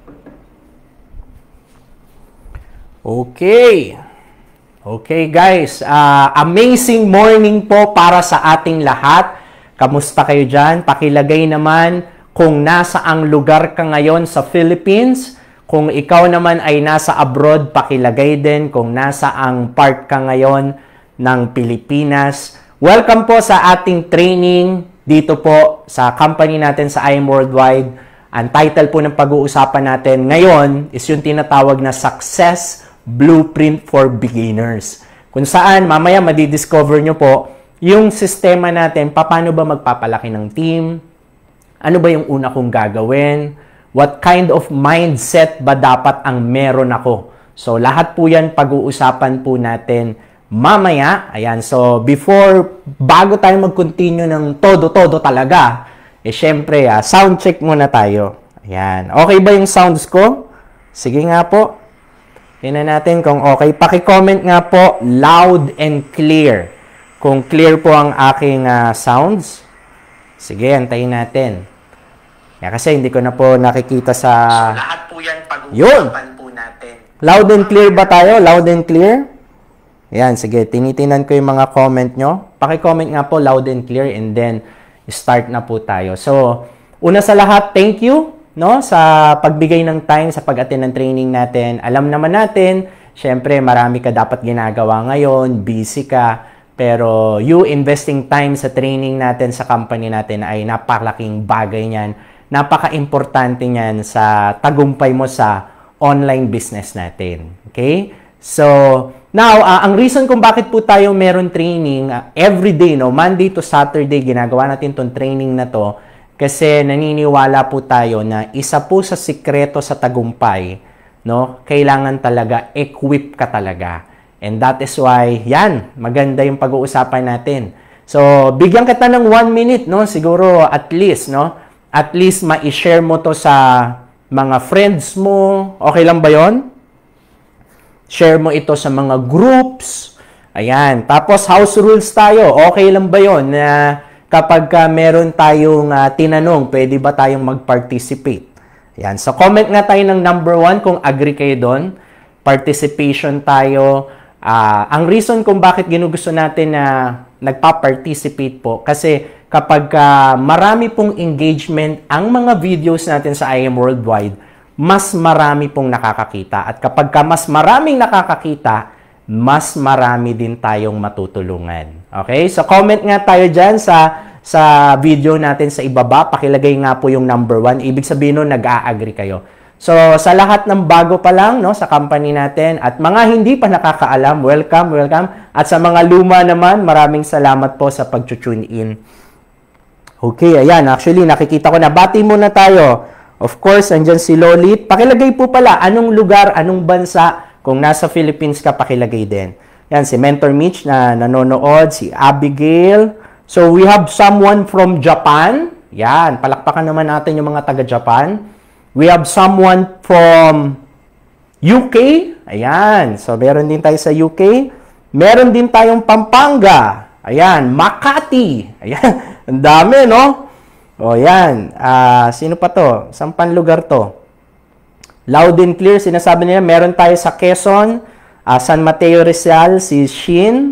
Okay. Okay guys, amazing morning po para sa ating lahat. Kamusta kayo dyan? Pakilagay naman kung nasa ang lugar ka ngayon sa Philippines. Kung ikaw naman ay nasa abroad, pakilagay din kung nasa ang part ka ngayon ng Pilipinas. Welcome po sa ating training dito po sa company natin sa IAM Worldwide. Ang title po ng pag-uusapan natin ngayon is yung tinatawag na Success Blueprint for Beginners. Kung saan, mamaya madidiscover nyo po yung sistema natin, paano ba magpapalaki ng team, ano ba yung una kong gagawin, what kind of mindset ba dapat ang meron ako. So, lahat po yan pag-uusapan po natin mamaya. Ayan, so bago tayo mag-continue ng todo-todo talaga, syempre, sound check muna tayo. Ayan, okay ba yung sounds ko? Sige nga po. Tingnan natin kung okay. Paki-comment nga po, loud and clear. Kung clear po ang aking sounds. Sige, antayin natin. Kasi hindi ko na po nakikita sa... So, lahat po yan pag-uusapan po natin. Loud and clear ba tayo? Loud and clear? Yan, sige. Tinitinan ko yung mga comment nyo. Paki-comment nga po, loud and clear. And then, start na po tayo. So, una sa lahat, thank you. No, sa pagbigay ng time sa pag-attend ng training natin. Alam naman natin, syempre marami ka dapat ginagawa ngayon, busy ka, pero you investing time sa training natin sa company natin ay napakalaking bagay niyan. Napaka-importante niyan sa tagumpay mo sa online business natin. Okay? So, now, ang reason kung bakit po tayo meron training every day, no, Monday to Saturday, ginagawa natin tong training na to. Kasi naniniwala po tayo na isa po sa sikreto sa tagumpay, no, kailangan talaga equip ka talaga. And that is why, yan, maganda yung pag-uusapan natin. So, bigyan kita ng 1 minute, no, siguro at least, no, at least ma-share mo to sa mga friends mo. Okay lang ba yon? Share mo ito sa mga groups. Ayan. Tapos, house rules tayo. Okay lang ba yon na kapag meron tayong tinanong, pwede ba tayong mag-participate? Yan. So, comment nga tayo ng number 1 kung agree kayo doon. Participation tayo. Ang reason kung bakit ginugusto natin na nagpa-participate po, kasi kapag marami pong engagement ang mga videos natin sa IAM Worldwide, mas marami pong nakakakita. At kapag mas maraming nakakakita, mas marami din tayong matutulungan. Okay? So, comment nga tayo dyan sa video natin sa ibaba. Pakilagay nga po yung number 1. Ibig sabihin nun, nag-a-agree kayo. So, sa lahat ng bago pa lang, no, sa company natin, at mga hindi pa nakakaalam, welcome, welcome. At sa mga luma naman, maraming salamat po sa pag-tune in. Okay, ayan. Actually, nakikita ko na. Bati muna tayo. Of course, andyan si Lolit. Pakilagay po pala, anong lugar, anong bansa. Kung nasa Philippines ka, pakilagay din. Yan, si Mentor Mitch na nanonood, si Abigail. So, we have someone from Japan. Yan, palakpakan naman natin yung mga taga-Japan. We have someone from UK. Ayan, so meron din tayo sa UK. Meron din tayong Pampanga. Ayan, Makati. Ayan, ang dami, no? O, yan. Sino pa to? Saan pang lugar to? Loud and clear, sinasabi nila, meron tayo sa Quezon, San Mateo Rizal, si Shin,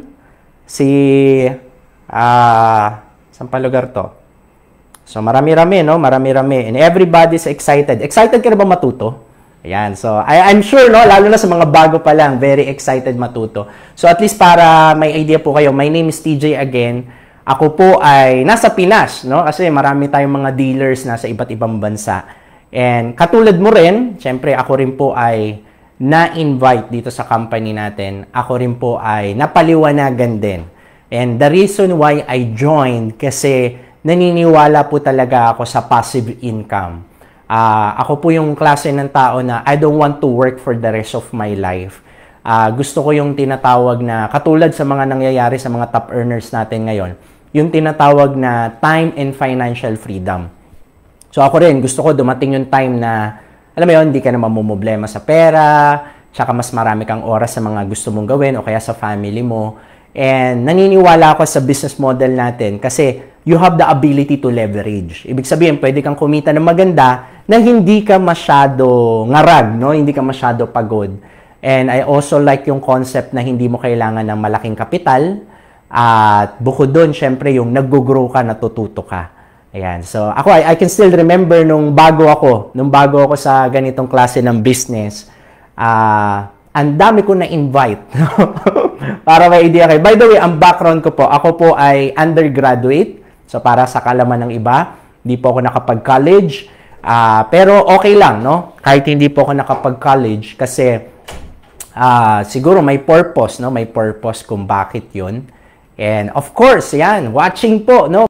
saan pa lugar to? So, marami-rami, no? Marami-rami. And everybody's excited. Excited ka na ba matuto? Ayan. So, I'm sure, no? Lalo na sa mga bago pa lang, very excited matuto. So, at least para may idea po kayo, my name is TJ again. Ako po ay nasa Pinas, no? Kasi marami tayong mga dealers nasa iba't ibang bansa. And katulad mo rin, syempre ako rin po ay na-invite dito sa company natin. Ako rin po ay napaliwanagan din. And the reason why I joined, kasi naniniwala po talaga ako sa passive income. Ako po yung klase ng tao na I don't want to work for the rest of my life. Gusto ko yung tinatawag na, katulad sa mga nangyayari sa mga top earners natin ngayon, yung tinatawag na time and financial freedom. So ako rin, gusto ko dumating yung time na, alam mo yun, hindi ka na mamumblema sa pera, tsaka mas marami kang oras sa mga gusto mong gawin o kaya sa family mo. And naniniwala ako sa business model natin kasi you have the ability to leverage. Ibig sabihin, pwede kang kumita ng maganda na hindi ka masyado ngarag, no? Hindi ka masyado pagod. And I also like yung concept na hindi mo kailangan ng malaking kapital. At bukod doon, syempre, yung nag-grow ka, natututo ka. Ayan. So, ako, I can still remember nung bago ako sa ganitong klase ng business, ang dami ko na-invite. Para may idea kayo. By the way, ang background ko po, ako po ay undergraduate. So, para sa kalaman ng iba, hindi po ako nakapag-college. Pero okay lang, no? Kahit hindi po ako nakapag-college kasi siguro may purpose, no? May purpose kung bakit yun. And of course, yan, watching po, no?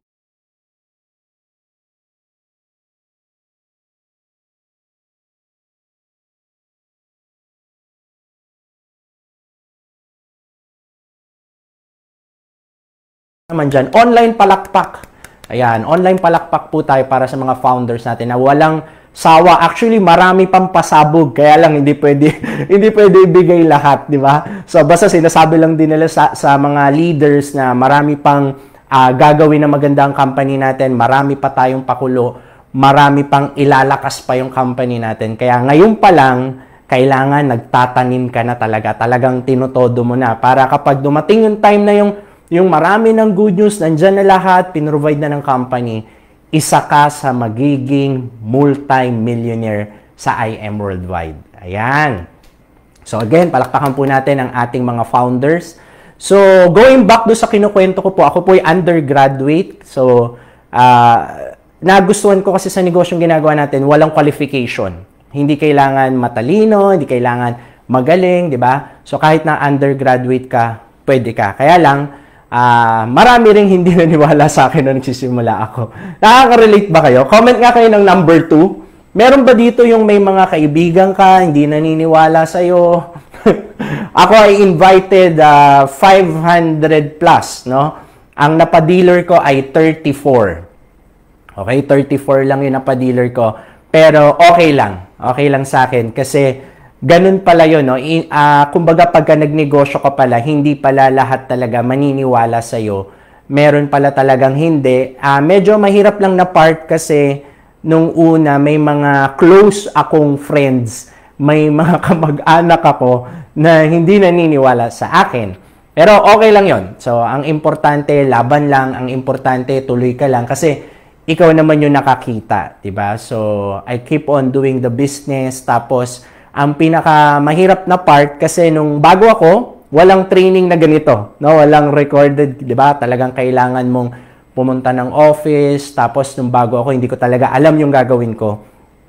Naman dyan, online palakpak. Ayan, online palakpak po tayo para sa mga founders natin na walang sawa. Actually, marami pang pasabog. Kaya lang, hindi pwede, hindi pwede ibigay lahat, di ba? So, basta sinasabi lang din nila sa mga leaders na marami pang gagawin na magandang company natin. Marami pa tayong pakulo. Marami pang ilalakas pa yung company natin. Kaya ngayon pa lang, kailangan nagtatanim ka na talaga. Talagang tinutodo mo na. Para kapag dumating yung time na yung marami ng good news, nandyan na lahat, pinrovide na ng company, isa ka sa magiging multi-millionaire sa IAM Worldwide. Ayan. So again, palakpakan po natin ang ating mga founders. So going back do sa kinukwento ko po, ako po ay undergraduate. So nagustuhan ko kasi sa negosyong ginagawa natin, walang qualification. Hindi kailangan matalino, hindi kailangan magaling, di ba? So kahit na undergraduate ka, pwede ka. Kaya lang, marami ring hindi naniwala sa akin nung nagsisimula ako. Nakaka-relate ba kayo? Comment nga kayo ng number 2. Meron ba dito yung may mga kaibigan ka, hindi naniniwala sa'yo? Ako ay invited 500 plus, no? Ang napadealer ko ay 34. Okay, 34 lang yung napadealer ko. Pero okay lang. Okay lang sa akin kasi ganun pala yun, no? Kumbaga pagka nagnegosyo ka pala, hindi pala lahat talaga maniniwala sa'yo. Meron pala talagang hindi. Medyo mahirap lang na part kasi nung una may mga close akong friends, may mga kamag-anak ako na hindi naniniwala sa akin. Pero okay lang yon. So, ang importante, laban lang. Ang importante, tuloy ka lang. Kasi ikaw naman yung nakakita, diba? So, I keep on doing the business. Tapos, ang pinakamahirap na part kasi nung bago ako, walang training na ganito, no? Walang recorded, 'di ba? Talagang kailangan mong pumunta ng office, tapos nung bago ako, hindi ko talaga alam yung gagawin ko.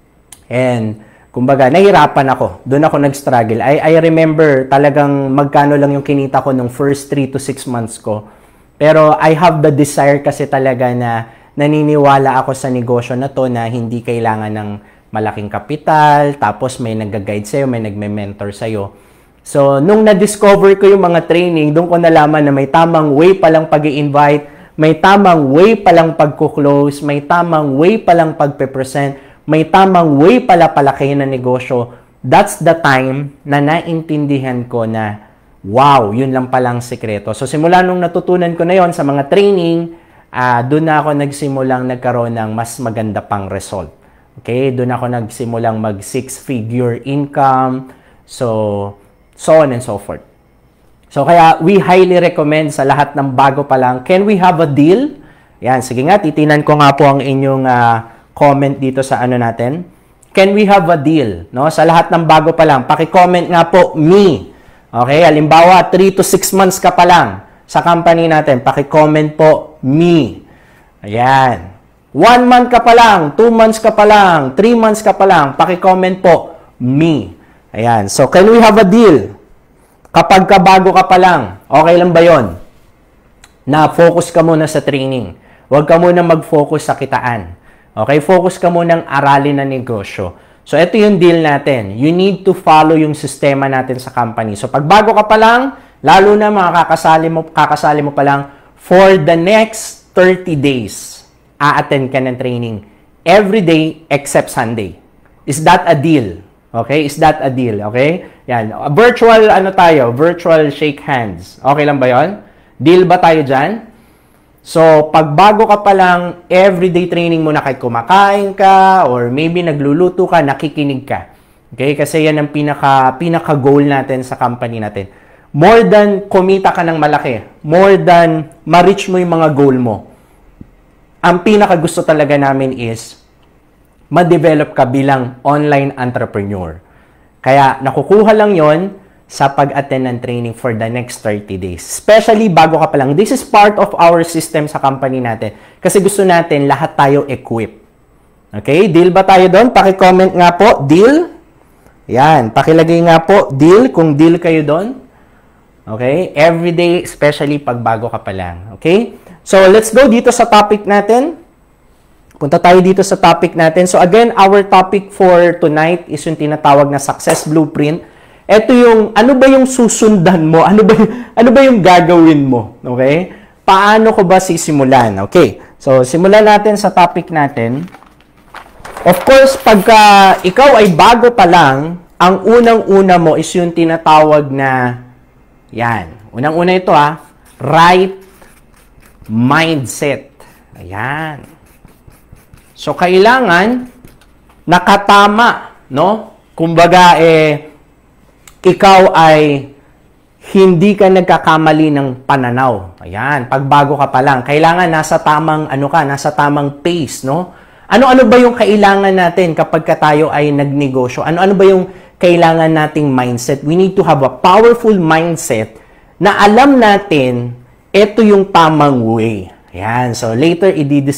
And kumbaga, nahirapan ako. Doon ako nag-struggle. I remember talagang magkano lang yung kinita ko nung first 3 to 6 months ko. Pero I have the desire kasi talaga na naniniwala ako sa negosyo na to na hindi kailangan ng malaking kapital, tapos may nag-guide sa'yo, may nagme-mentor sa'yo. So, nung na-discover ko yung mga training, doon ko nalaman na may tamang way palang pag-i-invite, may tamang way palang pag-close, may tamang way palang pag-present, may tamang way pala palakihin ng negosyo. That's the time na naintindihan ko na, wow, yun lang palang sekreto. So, simula nung natutunan ko na yon sa mga training, doon na ako nagsimulang nagkaroon ng mas maganda pang result. Okay, doon ako nagsimulang mag 6-figure income, so on and so forth. So kaya we highly recommend sa lahat ng bago pa lang, can we have a deal? Yan, sige nga, titinan ko nga po ang inyong comment dito sa ano natin. Can we have a deal? No, sa lahat ng bago pa lang, paki-comment nga po me. Okay, halimbawa 3 to 6 months ka pa lang sa company natin, paki-comment po me. Ayan. 1 month ka pa lang, 2 months ka pa lang, 3 months ka pa lang, paki-comment po, me. Ayan. So, can we have a deal? Kapag kabago ka pa lang, okay lang ba yon? Na focus ka muna sa training. Huwag ka muna mag-focus sa kitaan. Okay? Focus ka muna ng aralin na negosyo. So, ito yung deal natin. You need to follow yung sistema natin sa company. So, pag bago ka pa lang, lalo na mga kakasali mo pa lang, for the next 30 days, a-attend ka ng training every day except Sunday. Is that a deal? Okay? Is that a deal? Okay? Yan. Virtual shake hands. Okay lang ba yon? Deal ba tayo dyan? So, pag bago ka pa lang, everyday training mo na kahit kumakain ka or maybe nagluluto ka, nakikinig ka. Okay? Kasi yan ang pinaka-goal natin sa company natin. More than kumita ka ng malaki, more than ma-reach mo yung mga goal mo, ang pinaka-gusto talaga namin is ma-develop ka bilang online entrepreneur. Kaya nakukuha lang yon sa pag-attend ng training for the next 30 days. Especially bago ka pa lang. This is part of our system sa company natin. Kasi gusto natin lahat tayo equip. Okay? Deal ba tayo doon? Paki-comment nga po. Deal? Yan. Pakilagay nga po. Deal kung deal kayo doon. Okay? Every day, especially pag bago ka pa lang. Okay? So, let's go dito sa topic natin. Punta tayo dito sa topic natin. So, again, our topic for tonight is yung tinatawag na success blueprint. Ito yung, ano ba yung susundan mo? Ano ba yung gagawin mo? Okay? Paano ko ba sisimulan? Okay. So, simulan natin sa topic natin. Of course, pagka ikaw ay bago pa lang, ang unang-una mo is yung tinatawag na, yan. Unang-una ito right mindset. Ayan. So, kailangan nakatama, no? Kumbaga, ikaw ay hindi ka nagkakamali ng pananaw. Ayan, pagbago ka pa lang, kailangan nasa tamang nasa tamang pace, no? Ano-ano ba yung kailangan natin kapag tayo ay nagnegosyo? Ano-ano ba yung kailangan nating mindset? We need to have a powerful mindset na alam natin ito yung tamang way. Ayan, so later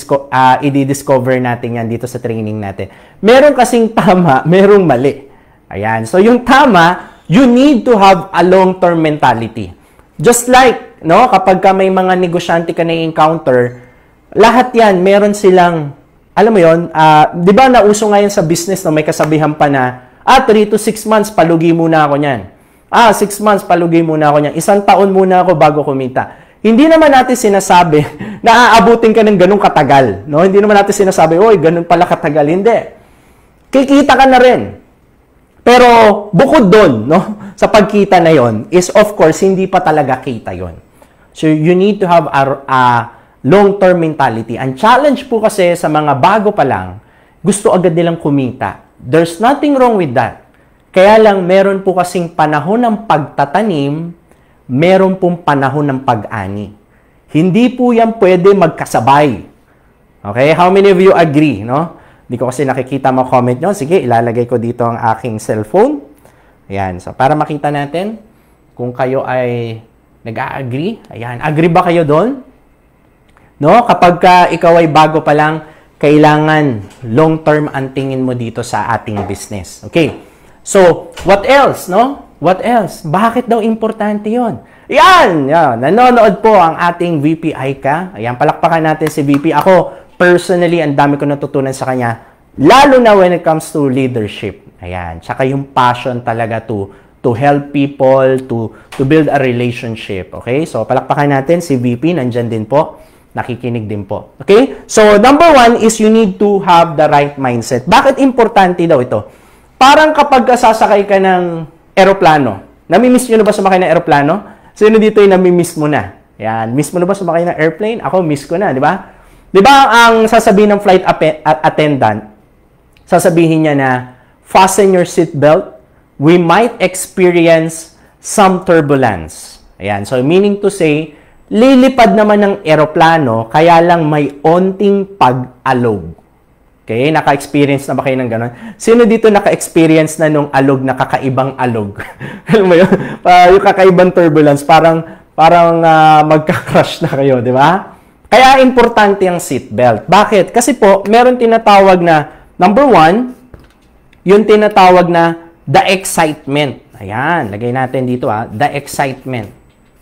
i-discover natin yan dito sa training natin. Meron kasing tama, merong mali. Ayan, so yung tama, you need to have a long-term mentality. Just like, no, kapag ka may mga negosyante ka na-encounter, lahat yan, meron silang, alam mo yon, di ba nauso ngayon sa business na may kasabihan pa na, 3 to 6 months, palugi muna ako niyan. 6 months, palugi muna ako niyan. 1 taon muna ako bago kumita. Hindi naman natin sinasabi na aabutin ka ng ganun katagal. No? Hindi naman natin sinasabi, oy, ganun pala katagal. Hindi. Kikita ka na rin. Pero bukod doon, no, sa pagkita na yon is of course, hindi pa talaga kita yon. So you need to have a long-term mentality. Ang challenge po kasi sa mga bago pa lang, gusto agad nilang kumita. There's nothing wrong with that. Kaya lang meron po kasing panahon ng pagtatanim, meron pong panahon ng pag-ani. Hindi po yan pwede magkasabay. Okay? How many of you agree, no? Hindi ko kasi nakikita mga comment nyo. Sige, ilalagay ko dito ang aking cellphone. Ayan. So, para makita natin kung kayo ay nag-a-agree. Ayan. Agree ba kayo doon? No? Kapag ikaw ay bago pa lang, kailangan long-term ang tingin mo dito sa ating business. Okay. So, what else, no? What else? Bakit daw importante yon? Yan! Nanonood po ang ating VP Aika. Ayan, palakpakan natin si VP. Ako, personally, ang dami ko natutunan sa kanya, lalo na when it comes to leadership. Ayan, tsaka yung passion talaga to help people, to build a relationship. Okay? So, palakpakan natin si VP, nandyan din po. Nakikinig din po. Okay? So, number 1 is you need to have the right mindset. Bakit importante daw ito? Parang kapag sasakay ka ng eroplano, namimiss nyo na ba sumakay ng eroplano? Sino dito yung namimiss mo na? Yan, miss mo na ba sumakay ng airplane? Ako, miss ko na, di ba? Di ba ang sasabihin ng flight attendant, sasabihin niya na, fasten your seatbelt, we might experience some turbulence. Ayan, so meaning to say, lilipad naman ng eroplano, kaya lang may onting pag-alog. Okay, naka-experience na ba kayo ng gano'n? Sino dito naka-experience na nung alog na kakaibang alog? Alam mo yun? Yung kakaibang turbulence, parang magka-crash na kayo, di ba? Kaya importante ang seatbelt. Bakit? Kasi po, meron tinatawag na, number 1, yung tinatawag na the excitement. Ayan, lagay natin dito the excitement.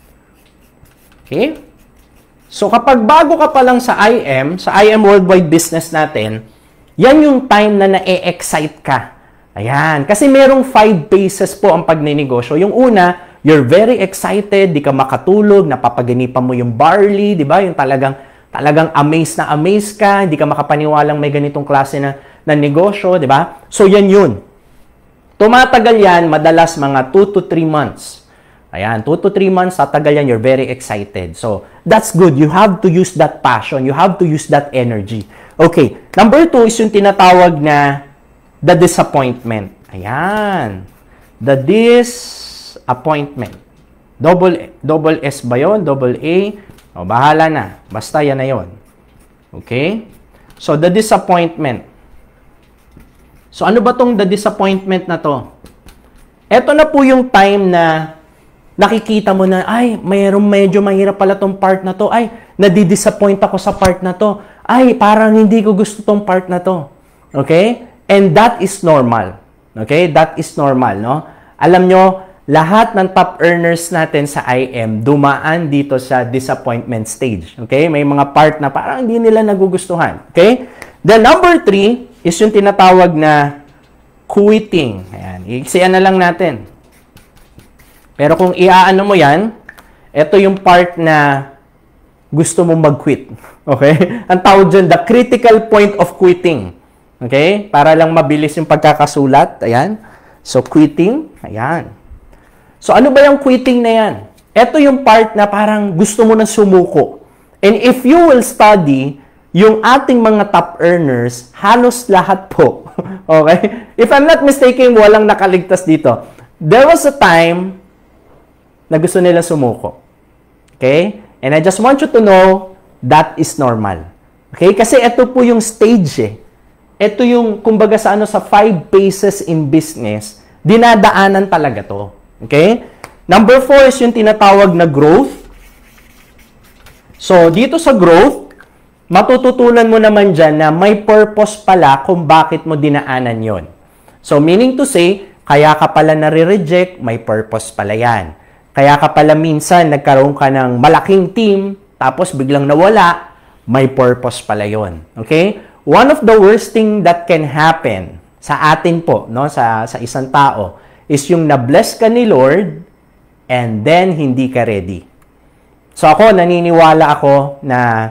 Okay? So, kapag bago ka pa lang sa IAM Worldwide Business natin, yan yung time na na-excite ka. Ayan. Kasi merong 5 phases po ang pagninegosyo. Yung una, you're very excited, di ka makatulog, napapaganipan mo yung barley, di ba? Yung talagang amazed ka, hindi ka makapaniwalang may ganitong klase na negosyo, di ba? So, yan yun. Tumatagal yan, madalas mga 2 to 3 months. Ayan, 2 to 3 months, tatagal yan, you're very excited. So, that's good. You have to use that passion. You have to use that energy. Okay, number 2 is yung tinatawag na the disappointment. Ayan. The disappointment. Double S ba yun? Double A? O, bahala na. Basta yan na yun. Okay? So, the disappointment. So, ano ba tong the disappointment na to? Ito na po yung time na nakikita mo na, ay, medyo mahirap pala tong part na to. Ay, nadi-disappoint ako sa part na to. Ay, parang hindi ko gusto tong part na to. Okay? And that is normal. Okay? That is normal, no? Alam nyo, lahat ng top earners natin sa IAM dumaan dito sa disappointment stage. Okay? May mga part na parang hindi nila nagugustuhan. Okay? Then, number 3 is yung tinatawag na quitting. Ayan. Iiksiyan na lang natin. Pero kung iaano mo yan, ito yung part na gusto mong mag-quit. Okay? Ang tawag dyan, the critical point of quitting. Okay? Para lang mabilis yung pagkakasulat. Ayan. So, quitting. Ayan. So, ano ba yung quitting na yan? Ito yung part na parang gusto mo na sumuko. And if you will study, yung ating mga top earners, halos lahat po. Okay? If I'm not mistaken, walang nakaligtas dito. There was a time na gusto nila sumuko. Okay? And I just want you to know that is normal. Okay? Kasi ito po yung stage eh. Ito yung, kumbaga sa sa 5 phases in business, dinadaanan talaga to. Okay? Number 4 is yung tinatawag na growth. So, dito sa growth, matututunan mo naman dyan na may purpose pala kung bakit mo dinaanan yon. So, meaning to say, kaya ka pala nare-reject, may purpose pala yan. Kaya ka pala minsan nagkaroon ka ng malaking team, tapos biglang nawala, may purpose pala yon. Okay? One of the worst thing that can happen sa atin po, no, sa isang tao, is yung na-bless ka ni Lord, and then hindi ka ready. So ako, naniniwala ako na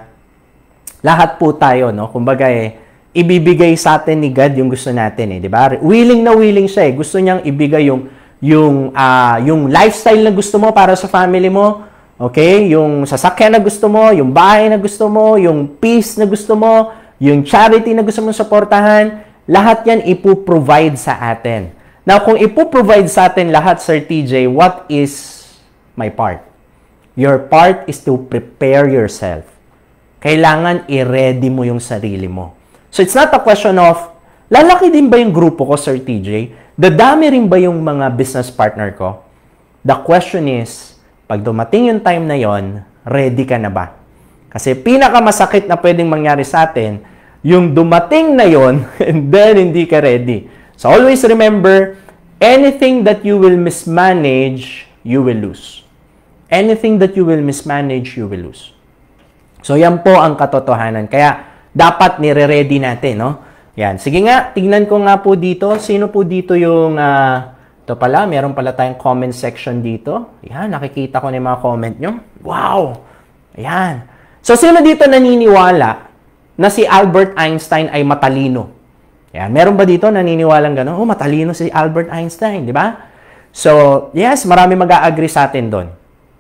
lahat po tayo, no, kumbaga ibibigay sa atin ni God yung gusto natin, di ba? Willing na willing siya, Gusto niyang ibigay yung lifestyle na gusto mo para sa family mo, okay? Yung sasakyan na gusto mo, yung bahay na gusto mo, yung peace na gusto mo, yung charity na gusto mo suportahan, lahat yan ipo-provide sa atin. Now, kung ipo-provide sa atin lahat, Sir TJ, what is my part? Your part is to prepare yourself. Kailangan i-ready mo yung sarili mo. So, it's not a question of, lalaki din ba yung grupo ko, Sir TJ? Dadami rin ba yung mga business partner ko? The question is, pag dumating yung time na yon, ready ka na ba? Kasi pinakamasakit na pwedeng mangyari sa atin, yung dumating na yon, and then hindi ka ready. So always remember, anything that you will mismanage, you will lose. Anything that you will mismanage, you will lose. So yan po ang katotohanan. Kaya dapat nire-ready natin, no? Yan. Sige nga, tignan ko nga po dito. Sino po dito yung, ito pala, meron pala tayong comment section dito. Yan, nakikita ko na yung mga comment nyo. Wow! Ayan. So, sino dito naniniwala na si Albert Einstein ay matalino? Yan. Meron ba dito naniniwalang gano'n? Oh, matalino si Albert Einstein, di ba? So, yes, marami mag-a-agree sa atin doon.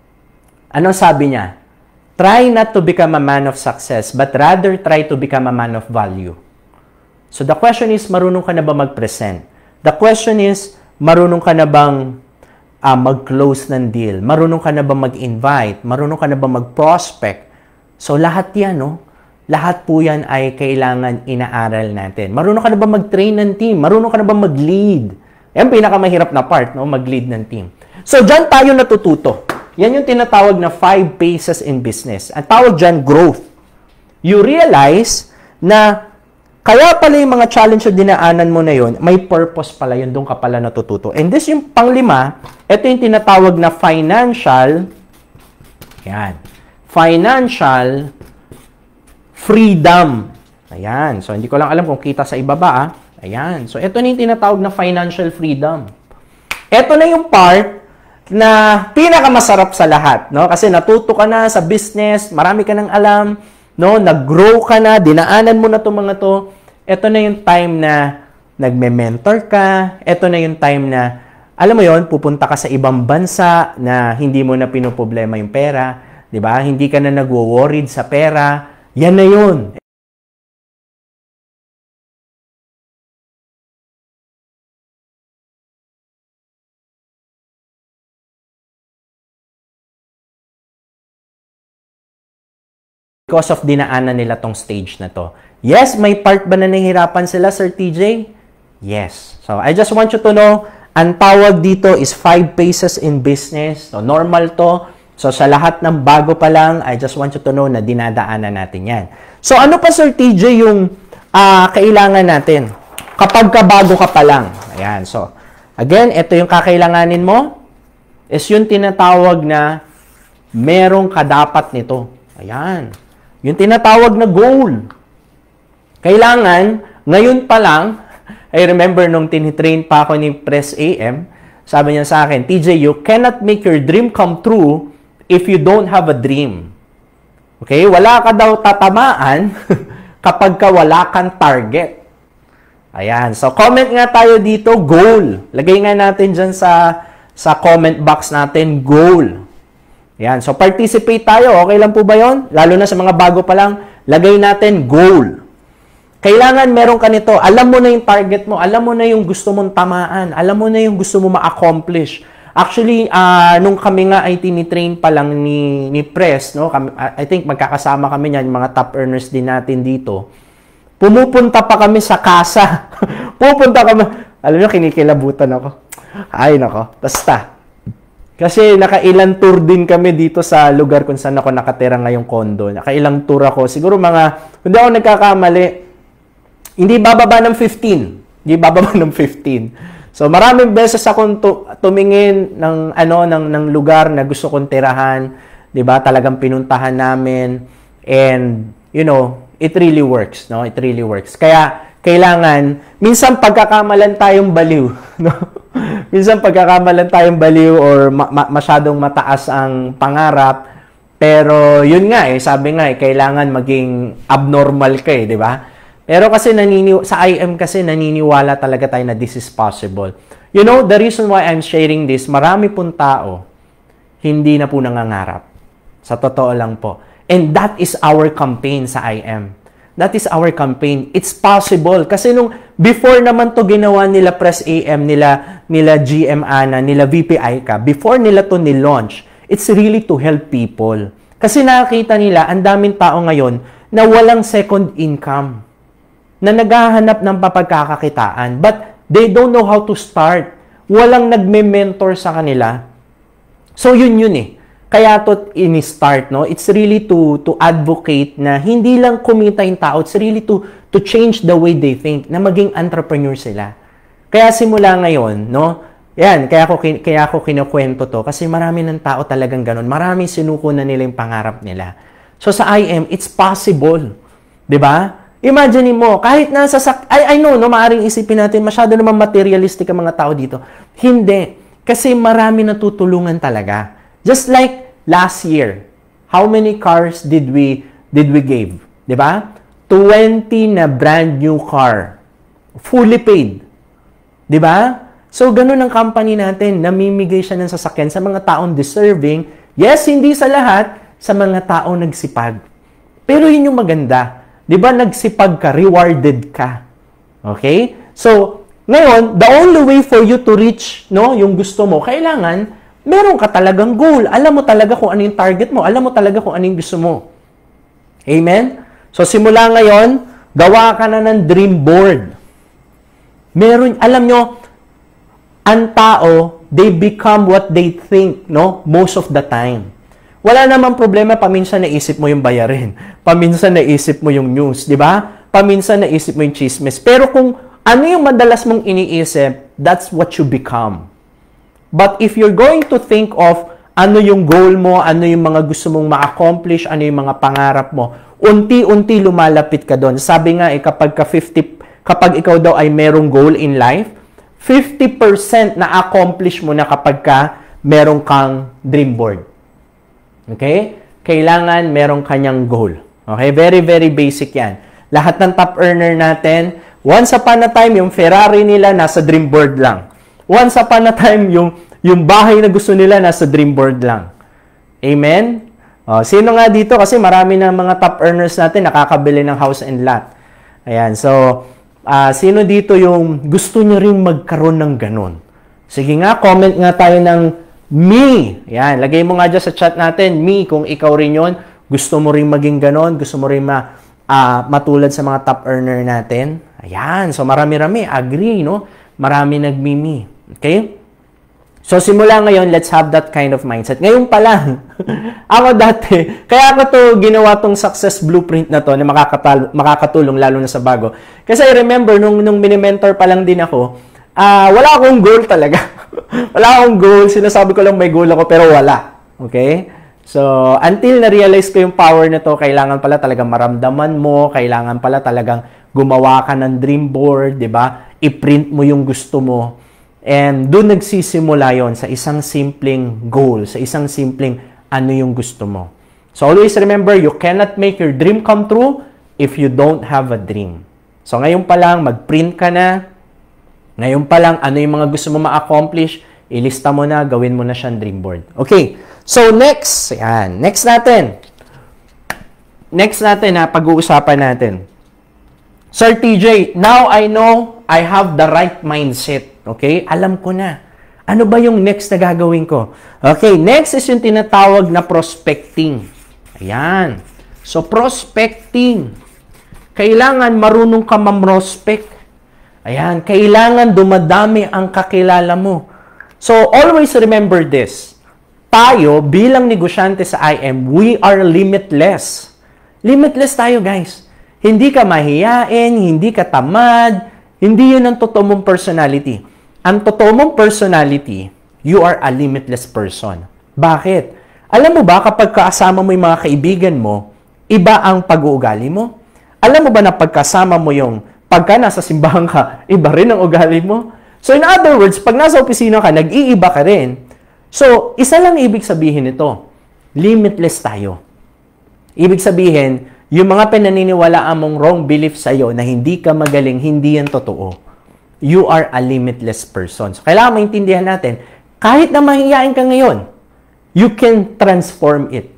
Anong sabi niya? Try not to become a man of success, but rather try to become a man of value. So, the question is, marunong ka na ba mag-present? The question is, marunong ka na bang mag-close ng deal? Marunong ka na ba mag-invite? Marunong ka na ba mag-prospect? So, lahat yan, no? Lahat po yan ay kailangan inaaral natin. Marunong ka na ba mag-train ng team? Marunong ka na ba mag-lead? Yan pinakamahirap na part, no? Mag-lead ng team. So, dyan tayo natututo. Yan yung tinatawag na 5 phases in business. Ang tawag dyan, growth. You realize na kaya pala yung mga challenge na dinaanan mo na yun, may purpose pala yun, doon ka pala natututo. And this yung panglima, ito yung tinatawag na financial freedom. Ayan. So, hindi ko lang alam kung kita sa ibaba. Ayan. So, ito na yung tinatawag na financial freedom. Ito na yung part na pinakamasarap sa lahat, no? Kasi natuto ka na sa business, marami ka nang alam, no? Nag-grow ka na, dinaanan mo na itong mga to. Ito na yung time na nagme-mentor ka. Ito na yung time na alam mo yon, pupunta ka sa ibang bansa na hindi mo na pinoproblema yung pera, di ba? Hindi ka na nagwo-worried sa pera. Yan na yun. Because of dinaanan nila tong stage na to. Yes, may part ba na nahihirapan sila, Sir TJ? Yes. So, I just want you to know, ang tawag dito is 5 phases in business. So, normal to. So, sa lahat ng bago pa lang, I just want you to know na dinadaanan natin yan. So, ano pa, Sir TJ, yung kailangan natin kapag bago ka pa lang? Ayan. So, again, ito yung kakailanganin mo is yung tinatawag na merong kadapat nito. Ayan. Yung tinatawag na goal. Kailangan, ngayon pa lang, I remember nung tinitrain pa ako ni Press AM, sabi niya sa akin, TJ, you cannot make your dream come true if you don't have a dream. Okay? Wala ka daw tatamaan kapag ka wala kang target. Ayan. So, comment nga tayo dito, goal. Lagay nga natin dyan sa comment box natin, goal. Ayan. So, participate tayo. Okay lang po ba yon? Lalo na sa mga bago pa lang, lagay natin, goal. Kailangan meron ka nito. Alam mo na yung target mo. Alam mo na yung gusto mong tamaan. Alam mo na yung gusto mo ma-accomplish. Actually, nung kami nga ay tinitrain pa lang ni Press, no? I think magkakasama kami niyan, mga top earners din natin dito. Pumupunta pa kami sa kasa. Pupunta kami. Alam niyo, kinikilabutan ako. Ay, nako. Basta. Kasi nakailang tour din kami dito sa lugar kung saan ako nakatira ngayong condo. Nakailang tour ako. Siguro hindi ako nagkakamali, hindi bababa ng 15. Hindi bababa ng 15. So, maraming beses akong tumingin ng lugar na gusto kong tirahan. 'Di ba? Talagang pinuntahan namin. And, it really works. No? It really works. Kaya, kailangan, minsan pagkakamalan tayong baliw. No? Minsan pagkakamalan tayong baliw or masyadong mataas ang pangarap. Pero, yun nga sabi nga kailangan maging abnormal ka 'di ba? Pero kasi sa IAM kasi naniniwala talaga tayo na this is possible. The reason why I'm sharing this, marami pong tao, hindi na po nangangarap. Sa totoo lang po. And that is our campaign sa IAM. That is our campaign. It's possible. Kasi before naman to ginawa nila Press AM, nila GM Ana, nila VP Aika, before nila to ni-launch, it's really to help people. Kasi nakakita nila, ang daming tao ngayon na walang second income, na naghahanap ng papagkakakitaan, but they don't know how to start. Walang nagme-mentor sa kanila. So, yun Kaya to ini-start, no? It's really to advocate na hindi lang kumita yung tao, it's really to change the way they think, na maging entrepreneur sila. Kaya simula ngayon, no? Yan, kaya ako kinukwento to, kasi marami ng tao talagang ganun. Maraming sinuko na nila yung pangarap nila. So, sa IM, it's possible. 'Di ba? Imagine mo, kahit nasa I know, no, maaring isipin natin, masyado naman materialistic ang mga tao dito. Hindi. Kasi marami natutulungan talaga. Just like last year, how many cars did we give? 'Di ba? 20 na brand new car. Fully paid. 'Di ba? So, ganun ang company natin. Namimigay siya ng sasakyan sa mga taong deserving. Yes, hindi sa lahat, sa mga taong nagsipag. Pero yun yung maganda. 'Di ba, nagsipag ka, rewarded ka. Okay? So, ngayon, the only way for you to reach, yung gusto mo, kailangan meron ka talagang goal. Alam mo talaga kung ano yung target mo. Alam mo talaga kung ano yung gusto mo. Amen? So, simula ngayon, gawa ka na ng dream board. Alam nyo, ang tao, they become what they think, most of the time. Wala namang problema, paminsan naisip mo yung bayarin. Paminsan naisip mo yung news, di ba? Paminsan naisip mo yung chismis. Pero kung ano yung madalas mong iniisip, that's what you become. But if you're going to think of ano yung goal mo, ano yung mga gusto mong ma-accomplish, ano yung mga pangarap mo, unti-unti lumalapit ka doon. Sabi nga, kapag ikaw daw ay merong goal in life, 50% na-accomplish mo na kapag merong kang dream board. Okay? Kailangan merong kanyang goal. Okay? Very, very basic yan. Lahat ng top earner natin, once upon a time, yung Ferrari nila nasa dream board lang. once upon a time, yung bahay na gusto nila nasa dream board lang. Amen? Sino nga dito? Kasi marami ng mga top earners natin nakakabili ng house and lot. Ayan. So, sino dito yung gusto nyo rin magkaroon ng ganun? Sige nga, comment nga tayo ng me. Ayan. Lagay mo nga dyan sa chat natin, me, kung ikaw rin yun. Gusto mo rin maging ganun. Gusto mo rin matulad sa mga top earner natin. Ayan. So, marami-rami. Agree, no? Marami nagme-me. Okay? So, simula ngayon, let's have that kind of mindset. Ngayon pa lang, ako dati, kaya ako to ginawa tong success blueprint na to na makakatulong lalo na sa bago. Kasi I remember, nung mini-mentor pa lang din ako, wala akong goal talaga. Wala akong goal. Sinasabi ko lang may goal ako, pero wala. Okay? So, until na-realize ko yung power na to, kailangan pala talagang maramdaman mo, kailangan pala talagang gumawa ka ng dream board, di ba? I-print mo yung gusto mo. And doon nagsisimula yon sa isang simpleng goal, sa isang simpleng ano yung gusto mo. So always remember, you cannot make your dream come true if you don't have a dream. So ngayon pa lang, mag-print ka na. Ngayon pa lang, ano yung mga gusto mo ma-accomplish, ilista mo na, gawin mo na siyang dream board. Okay, so next, yan. Next natin, pag-uusapan natin. Sir TJ, now I know I have the right mindset. Okay? Alam ko na. Ano ba yung next na gagawin ko? Okay, next is yung tinatawag na prospecting. Ayan. So, prospecting. Kailangan marunong ka ma-prospect. Ayan. Kailangan dumadami ang kakilala mo. So, always remember this. Tayo, bilang negosyante sa IAM, we are limitless. Limitless tayo, guys. Hindi ka mahiyain, hindi ka tamad, hindi yun ang totoo mong personality. Ang totoo mong personality, you are a limitless person. Bakit? Alam mo ba, kapag kasama mo yung mga kaibigan mo, iba ang pag-uugali mo? Alam mo ba na pagkasama mo yung pagka nasa simbahan ka, iba rin ang ugali mo? So in other words, pag nasa opisina ka, nag-iiba ka rin. So, isa lang ibig sabihin nito, limitless tayo. Ibig sabihin, yung mga pinaniniwalaan mong wrong belief sa'yo na hindi ka magaling, hindi yan totoo. You are a limitless person. So, kailangan maintindihan natin, kahit na mahihiyain ka ngayon, you can transform it.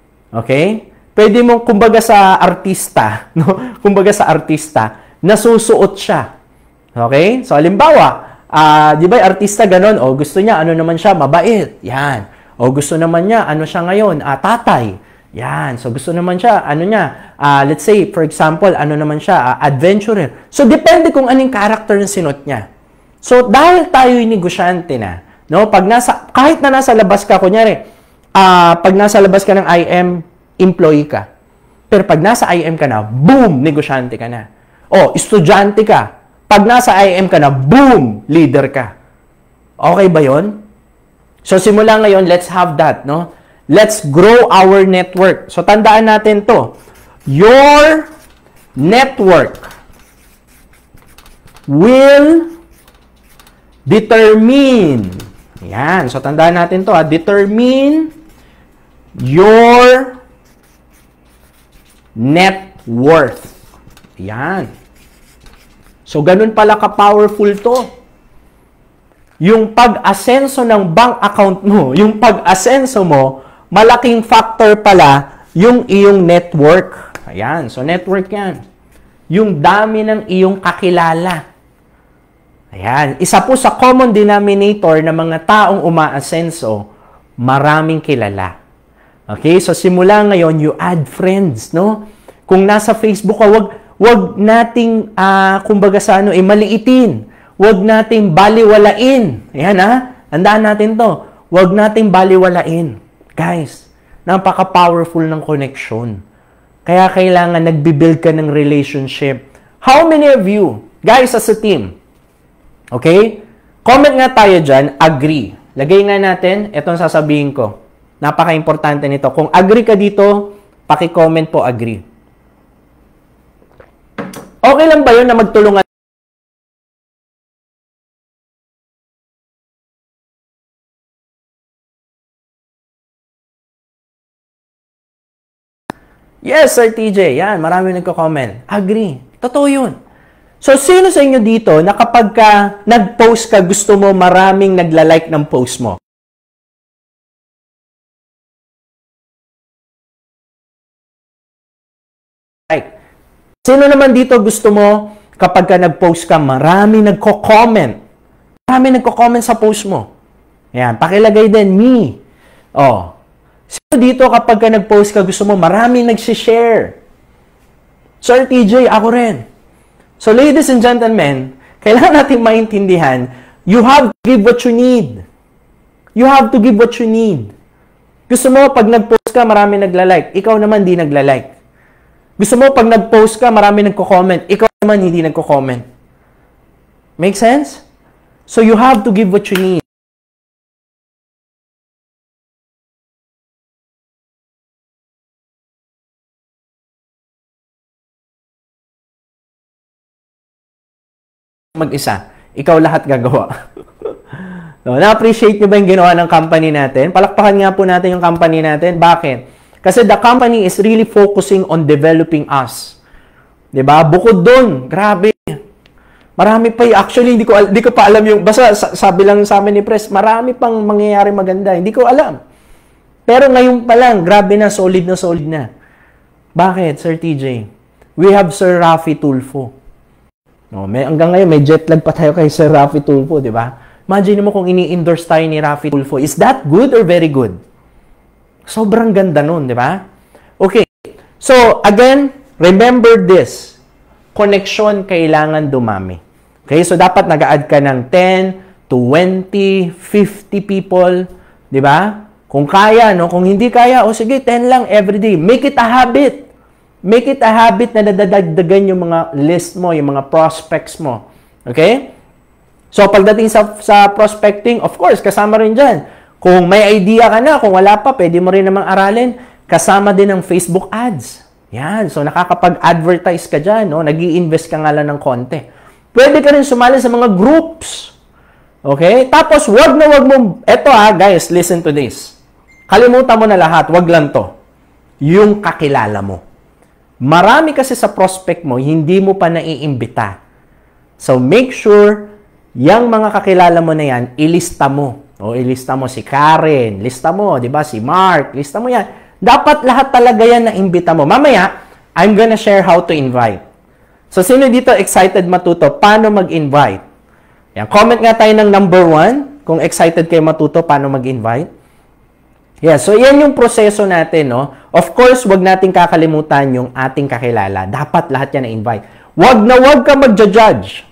Okay? Pwede mong, kumbaga sa artista, no? Kumbaga sa artista, nasusuot siya. Okay? So, halimbawa, di ba artista ganon? O gusto niya, ano naman siya? Mabait. Yan. O gusto naman niya, ano siya ngayon? Tatay. Yan. So, gusto naman siya, ano niya, let's say, for example, ano naman siya, adventurer. So, depende kung anong character ng sinot niya. So, dahil tayo'y negosyante na, no, kahit na nasa labas ka, kunyari, pag nasa labas ka ng IM, employee ka. Pero pag nasa IM ka na, boom, negosyante ka na. O, estudyante ka. Pag nasa IM ka na, boom, leader ka. Okay ba yon? So, simula ngayon, let's have that, no? Let's grow our network. So, tandaan natin to. Your network will determine. Yan. So, tandaan natin to. Determine your net worth. Yan. So, ganun pala ka-powerful to. Yung pag-asenso ng bank account mo, yung pag-asenso mo, malaking factor pala yung iyong network. Ayan. So, network yan. Yung dami ng iyong kakilala. Ayan. Isa po sa common denominator ng mga taong umaasenso, maraming kilala. Okay? So, simula ngayon, you add friends, no? Kung nasa Facebook ka, wag nating, kumbaga sa maliitin. Wag nating baliwalain. Ayan, Tandaan natin to. Wag nating baliwalain. Guys, napaka-powerful ng connection. Kaya kailangan nagbibuild ka ng relationship. How many of you, guys, as a team, okay? Comment nga tayo dyan, agree. Lagay nga natin, itong sasabihin ko. Napaka-importante nito. Kung agree ka dito, paki-comment po, agree. Okay lang ba yun na magtulungan? Yes, Sir TJ. Yan, marami nagko-comment. Agree. Totoo yun. So, sino sa inyo dito na kapag ka nag-post ka, gusto mo maraming nagla-like ng post mo? Like. Sino naman dito gusto mo kapag ka nag-post ka, maraming nagko-comment? Maraming nagko-comment sa post mo. Ayan, pakilagay din, me. Oh. Sino dito kapag ka nag-post ka, gusto mo maraming nag-share? Sir TJ, ako rin. So, ladies and gentlemen, kailangan natin maintindihan, you have to give what you need. You have to give what you need. Gusto mo, pag nag-post ka, marami nagla-like. Ikaw naman, di nagla-like. Gusto mo, pag nag-post ka, marami nagko-comment. Ikaw naman, hindi nagko-comment. Make sense? So, you have to give what you need. Mag-isa. Ikaw lahat gagawa. No, na-appreciate nyo ba yung ginawa ng company natin? Palakpakan nga po natin yung company natin. Bakit? Kasi the company is really focusing on developing us. 'Di ba? Bukod doon, grabe. Marami pa actually hindi ko pa alam yung basta sabi lang sa amin ni Pres, marami pang mangyayari maganda. Hindi ko alam. Pero ngayon pa lang, grabe na, solid na solid na. Bakit, Sir TJ? We have Sir Rafi Tulfo. No, hanggang ngayon may jet lag pa tayo kay Sir Rafi Tulfo, 'di ba? Imagine mo kung ini-endorse tayo ni Rafi Tulfo. Is that good or very good? Sobrang ganda nun, di ba? Okay. So, again, remember this. Connection kailangan dumami. Okay? So, dapat nag-a-add ka ng 10, 20, 50 people. Di ba? Kung kaya, no? Kung hindi kaya, sige, 10 lang everyday. Make it a habit. Make it a habit na nadadagdagan yung mga list mo, yung mga prospects mo. Okay? So, pagdating sa prospecting, of course, kasama rin dyan. Kung may idea ka na, kung wala pa, pwede mo rin namang aralin. Kasama din ang Facebook ads. Yan. So, nakakapag-advertise ka dyan. No? Nag-i-invest ka nga lang ng konti. Pwede ka rin sumali sa mga groups. Okay? Tapos, wag mo, eto guys, listen to this. Kalimutan mo na lahat, wag lang to. Yung kakilala mo. Marami kasi sa prospect mo, hindi mo pa naiimbita. So, make sure, yung mga kakilala mo na yan, ilista mo. O, ilista mo si Karen, lista mo, di ba? Si Mark, lista mo yan. Dapat lahat talaga yan na imbita mo. Mamaya, I'm gonna share how to invite. So, sino dito excited matuto? Paano mag-invite? Yan, comment nga tayo ng number 1 kung excited kayo matuto paano mag-invite. Yeah, so yan yung proseso natin, no? Of course, wag nating kakalimutan yung ating kakilala. Dapat lahat yan na-invite. Wag ka magja-judge.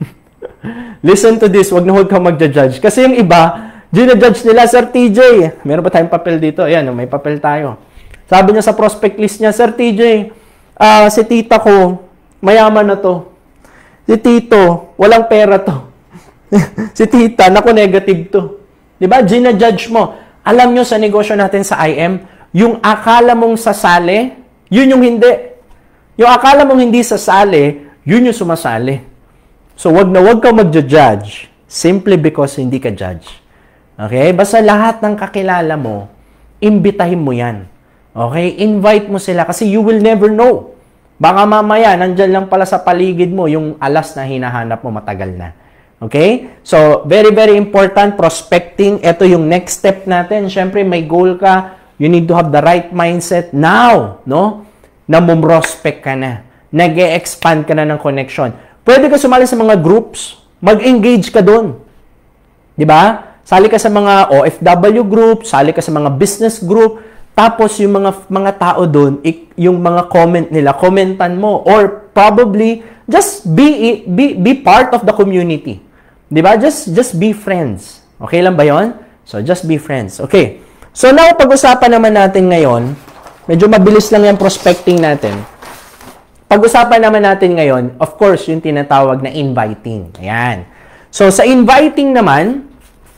Listen to this, wag ka magja-judge. Kasi yung iba, gina-judge nila, Sir TJ. Meron ba tayong papel dito? Ayan, may papel tayo. Sabi niya sa prospect list niya, Sir TJ, si tita ko, mayaman na to. Si tito, walang pera to. Si tita, naku, negative to. Diba? Gina-judge mo. Alam nyo sa negosyo natin sa IM, yung akala mong sasali, yun yung hindi. Yung akala mong hindi sasali, yun yung sumasali. So, wag ka magja-judge simply because hindi ka judge. Okay? Basta lahat ng kakilala mo, imbitahin mo yan. Okay? Invite mo sila kasi you will never know. Baka mamaya, nandyan lang pala sa paligid mo yung alas na hinahanap mo matagal na. Okay? So, very, very important, prospecting. Ito yung next step natin. Siyempre, may goal ka. You need to have the right mindset now, no? Na mumrospect ka na. Nag-e-expand ka na ng connection. Pwede ka sumali sa mga groups. Mag-engage ka doon. Di ba? Sali ka sa mga OFW group, sali ka sa mga business group, tapos yung mga tao doon, yung mga comment nila, commentan mo. Or probably, just be part of the community. Di ba? Just be friends. Okay lang ba yon? So, just be friends. Okay. So, now, pag-usapan naman natin ngayon, medyo mabilis lang yung prospecting natin. Pag-usapan naman natin ngayon, of course, yung tinatawag na inviting. Ayan. So, sa inviting naman,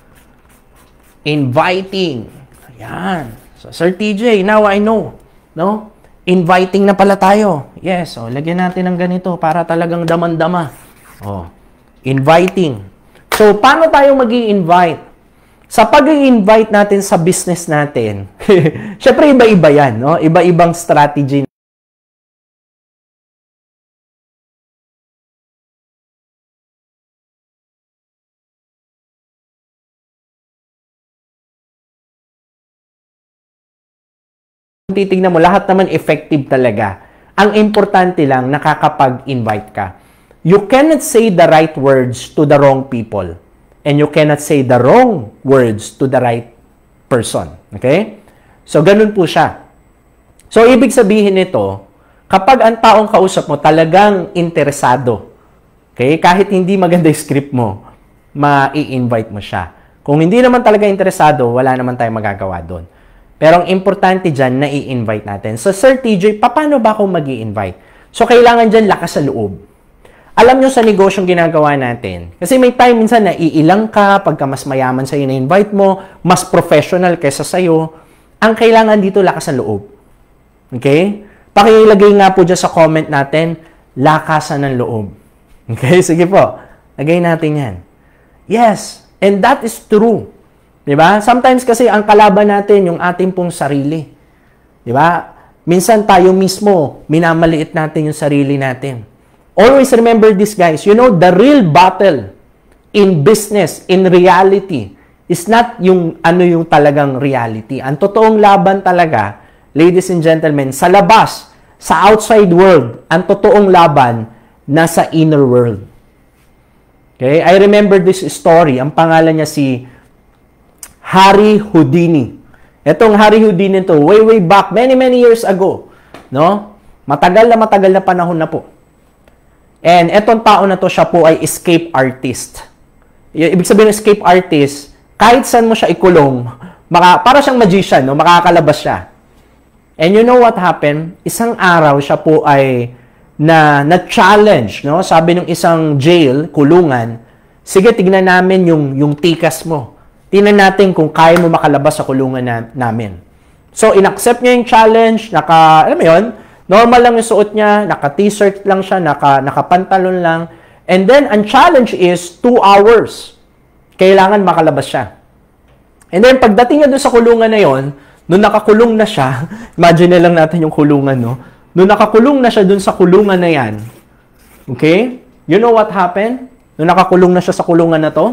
ayan. So, Sir TJ, now I know. No? Inviting na pala tayo. Yes. So, lagyan natin ng ganito para talagang daman-dama. Inviting. So, paano tayo mag-i-invite? Sa pag-i-invite natin sa business natin, syempre iba-iba yan, no? Iba-ibang strategy titignan mo, lahat naman effective talaga. Ang importante lang, nakakapag-invite ka. You cannot say the right words to the wrong people. And you cannot say the wrong words to the right person. Okay? So, ganun po siya. So, ibig sabihin nito, kapag ang taong kausap mo talagang interesado, okay? Kahit hindi maganda yung script mo, ma-i-invite mo siya. Kung hindi naman talaga interesado, wala naman tayong magagawa doon. Pero ang importante dyan, na-i-invite natin. So, Sir TJ, paano ba ako mag-i-invite? So, kailangan dyan lakas sa loob. Alam nyo sa negosyong ginagawa natin, kasi may time minsan na iilang ka, pagka mas mayaman sa'yo na-invite mo, mas professional kaysa sa'yo, ang kailangan dito, lakas sa loob. Okay? Pakilagay nga po dyan sa comment natin, lakasan ng loob. Okay? Sige po. Lagay natin yan. Yes. And that is true. Diba? Sometimes kasi ang kalaban natin, yung ating pong sarili. Diba? Minsan tayo mismo, minamaliit natin yung sarili natin. Always remember this, guys. You know, the real battle in business, in reality, is not yung ano yung talagang reality. Ang totoong laban talaga, ladies and gentlemen, sa labas, sa outside world, ang totoong laban, nasa inner world. Okay? I remember this story. Ang pangalan niya si Harry Houdini. Itong Harry Houdini to, way back, many years ago. No? Matagal na panahon na po. And etong tao na to, siya po ay escape artist. Ibig sabihin ng escape artist, kahit saan mo siya ikulong, para siyang magician, no? Makakalabas siya. And you know what happened? Isang araw, siya po ay na-challenge, no? Sabi ng isang jail, kulungan, sige, tignan namin yung tikas mo. Tingnan natin kung kaya mo makalabas sa kulungan namin. So, inaccept niya yung challenge, alam mo yun, normal lang yung suot niya, naka-t-shirt lang siya, naka-pantalon lang. And then, ang challenge is 2 hours. Kailangan makalabas siya. And then, pagdating niya doon sa kulungan na yon, nung nakakulong na siya, imagine na lang natin yung kulungan, no? Nung nakakulong na siya doon sa kulungan na yan, okay? You know what happened? Nung nakakulong na siya sa kulungan na to,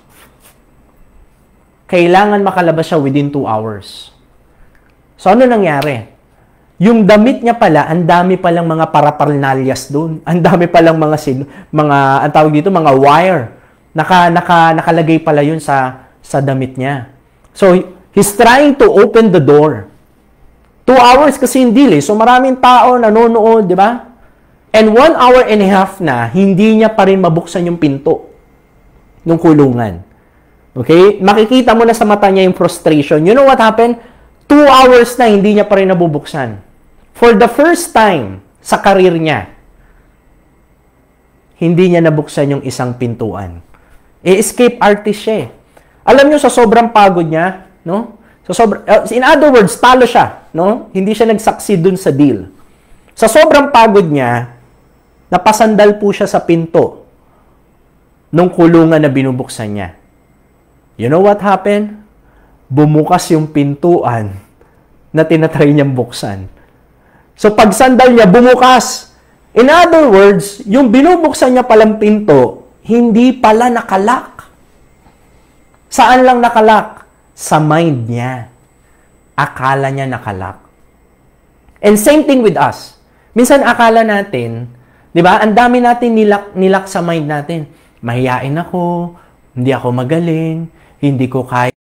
kailangan makalabas siya within 2 hours. So, ano nangyari? Yung damit niya pala, ang dami palang mga paraphernalyas doon. Ang dami palang ang tawag dito, mga wire. Nakalagay pala yun sa damit niya. So, he's trying to open the door. 2 hours kasi hindi eh. So, maraming tao nanonood, di ba? And 1 hour and a half na, hindi niya pa rin mabuksan yung pinto ng kulungan. Okay? Makikita mo na sa mata niya yung frustration. You know what happened? 2 hours na hindi niya pa rin nabubuksan. For the first time sa karir niya, hindi niya nabuksan yung isang pintuan. Escape artist siya eh. Alam niyo, sa sobrang pagod niya, no? In other words, talo siya, no? Hindi siya nag-succeed dun sa deal. Sa sobrang pagod niya, napasandal po siya sa pinto nung kulungan na binubuksan niya. You know what happened? Bumukas yung pintuan na tinatry niyang buksan. So, pag sandal niya, bumukas. In other words, yung binubuksan niya palang pinto, hindi pala nakalak. Saan lang nakalak? Sa mind niya. Akala niya nakalak. And same thing with us. Minsan akala natin, di ba, ang dami natin nilak sa mind natin. Mahiyain ako, hindi ako magaling, hindi ko kaya.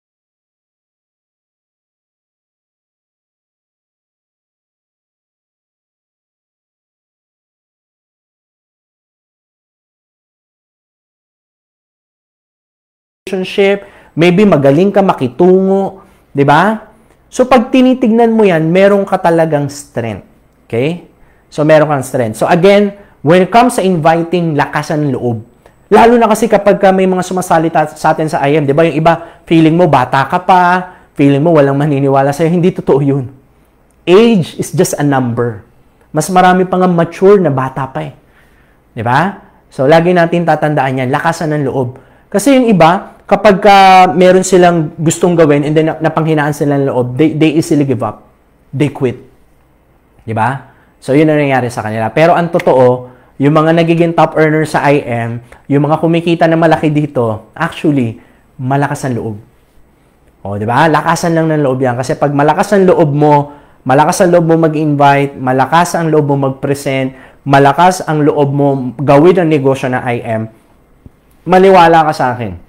Relationship, maybe magaling ka makitungo, di ba? So, pag tinitignan mo yan, meron ka talagang strength. Okay? So, meron kang strength. So, again, when it comes sa inviting, lakasan ng loob. Lalo na kasi kapag may mga sumasalita sa atin sa IAM, di ba? Yung iba, feeling mo bata ka pa, feeling mo walang maniniwala sa'yo. Hindi totoo yun. Age is just a number. Mas marami pa nga mature na bata pa eh. Di ba? So, lagi natin tatandaan yan, lakasan ng loob. Kasi yung iba, kapag meron silang gustong gawin and then napanghinaan sila ng loob, they easily give up. They quit. Di ba? So, yun ang nangyari sa kanila. Pero ang totoo, yung mga nagiging top earner sa IM, yung mga kumikita na malaki dito, actually, malakas ang loob. O, di ba? Lakasan lang ng loob yan. Kasi pag malakas ang loob mo, malakas ang loob mo mag-invite, malakas ang loob mo mag-present, malakas ang loob mo gawin ang negosyo na IM, maniwala ka sa akin.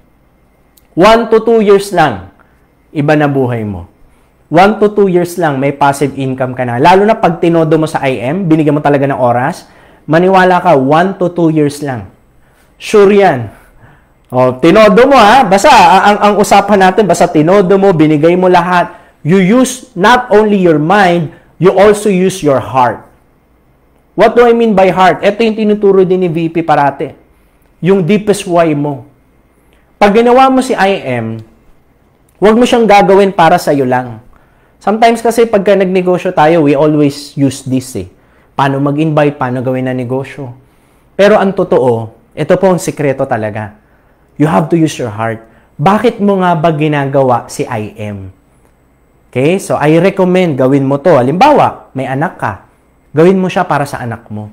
1 to 2 years lang, iba na buhay mo. 1 to 2 years lang, may passive income ka na. Lalo na pag tinodo mo sa IM, binigyan mo talaga ng oras, maniwala ka, 1 to 2 years lang. Sure yan. O, tinodo mo ha. Basta, ang usapan natin, basta tinodo mo, binigay mo lahat. You use not only your mind, you also use your heart. What do I mean by heart? Ito yung tinuturo din ni VP parate. Yung deepest why mo. Pag ginawa mo si IM, huwag mo siyang gagawin para sa'yo lang. Sometimes kasi pagka nagnegosyo tayo, we always use this eh. Paano mag-invite, paano gawin na negosyo. Pero ang totoo, ito po ang sikreto talaga. You have to use your heart. Bakit mo nga ba ginagawa si IM? Okay? So, I recommend gawin mo to. Halimbawa, may anak ka. Gawin mo siya para sa anak mo.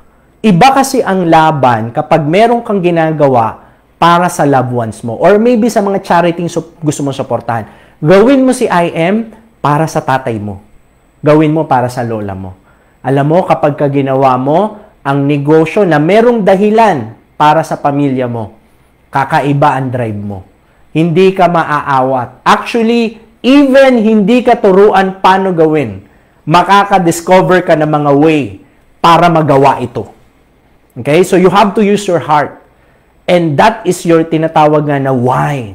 Iba kasi ang laban kapag meron kang ginagawa para sa loved ones mo. Or maybe sa mga charity gusto mong suportahan. Gawin mo si IM para sa tatay mo. Gawin mo para sa lola mo. Alam mo, kapag ka ginawa mo ang negosyo na merong dahilan para sa pamilya mo, kakaiba ang drive mo. Hindi ka maaawat. Actually, even hindi ka turuan paano gawin, makaka-discover ka ng mga way para magawa ito. Okay? So, you have to use your heart. And that is your tinatawag nga na why.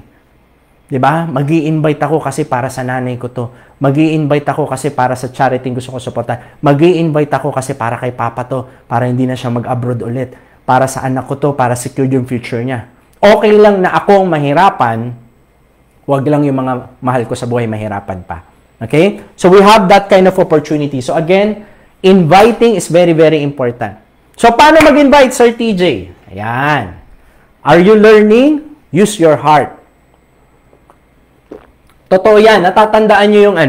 Diba? Mag-i-invite ako kasi para sa nanay ko to. Mag-i-invite ako kasi para sa charity gusto ko suportahan. Mag-i-invite ako kasi para kay papa to, para hindi na siya mag-abroad ulit. Para sa anak ko to, para secure yung future niya. Okay lang na ako ang mahirapan, wag lang yung mga mahal ko sa buhay mahirapan pa. Okay? So we have that kind of opportunity. So again, inviting is very, very important. So paano mag-invite, Sir TJ? Ayan. Are you learning? Use your heart. Totoo yan. Natatandaan nyo yung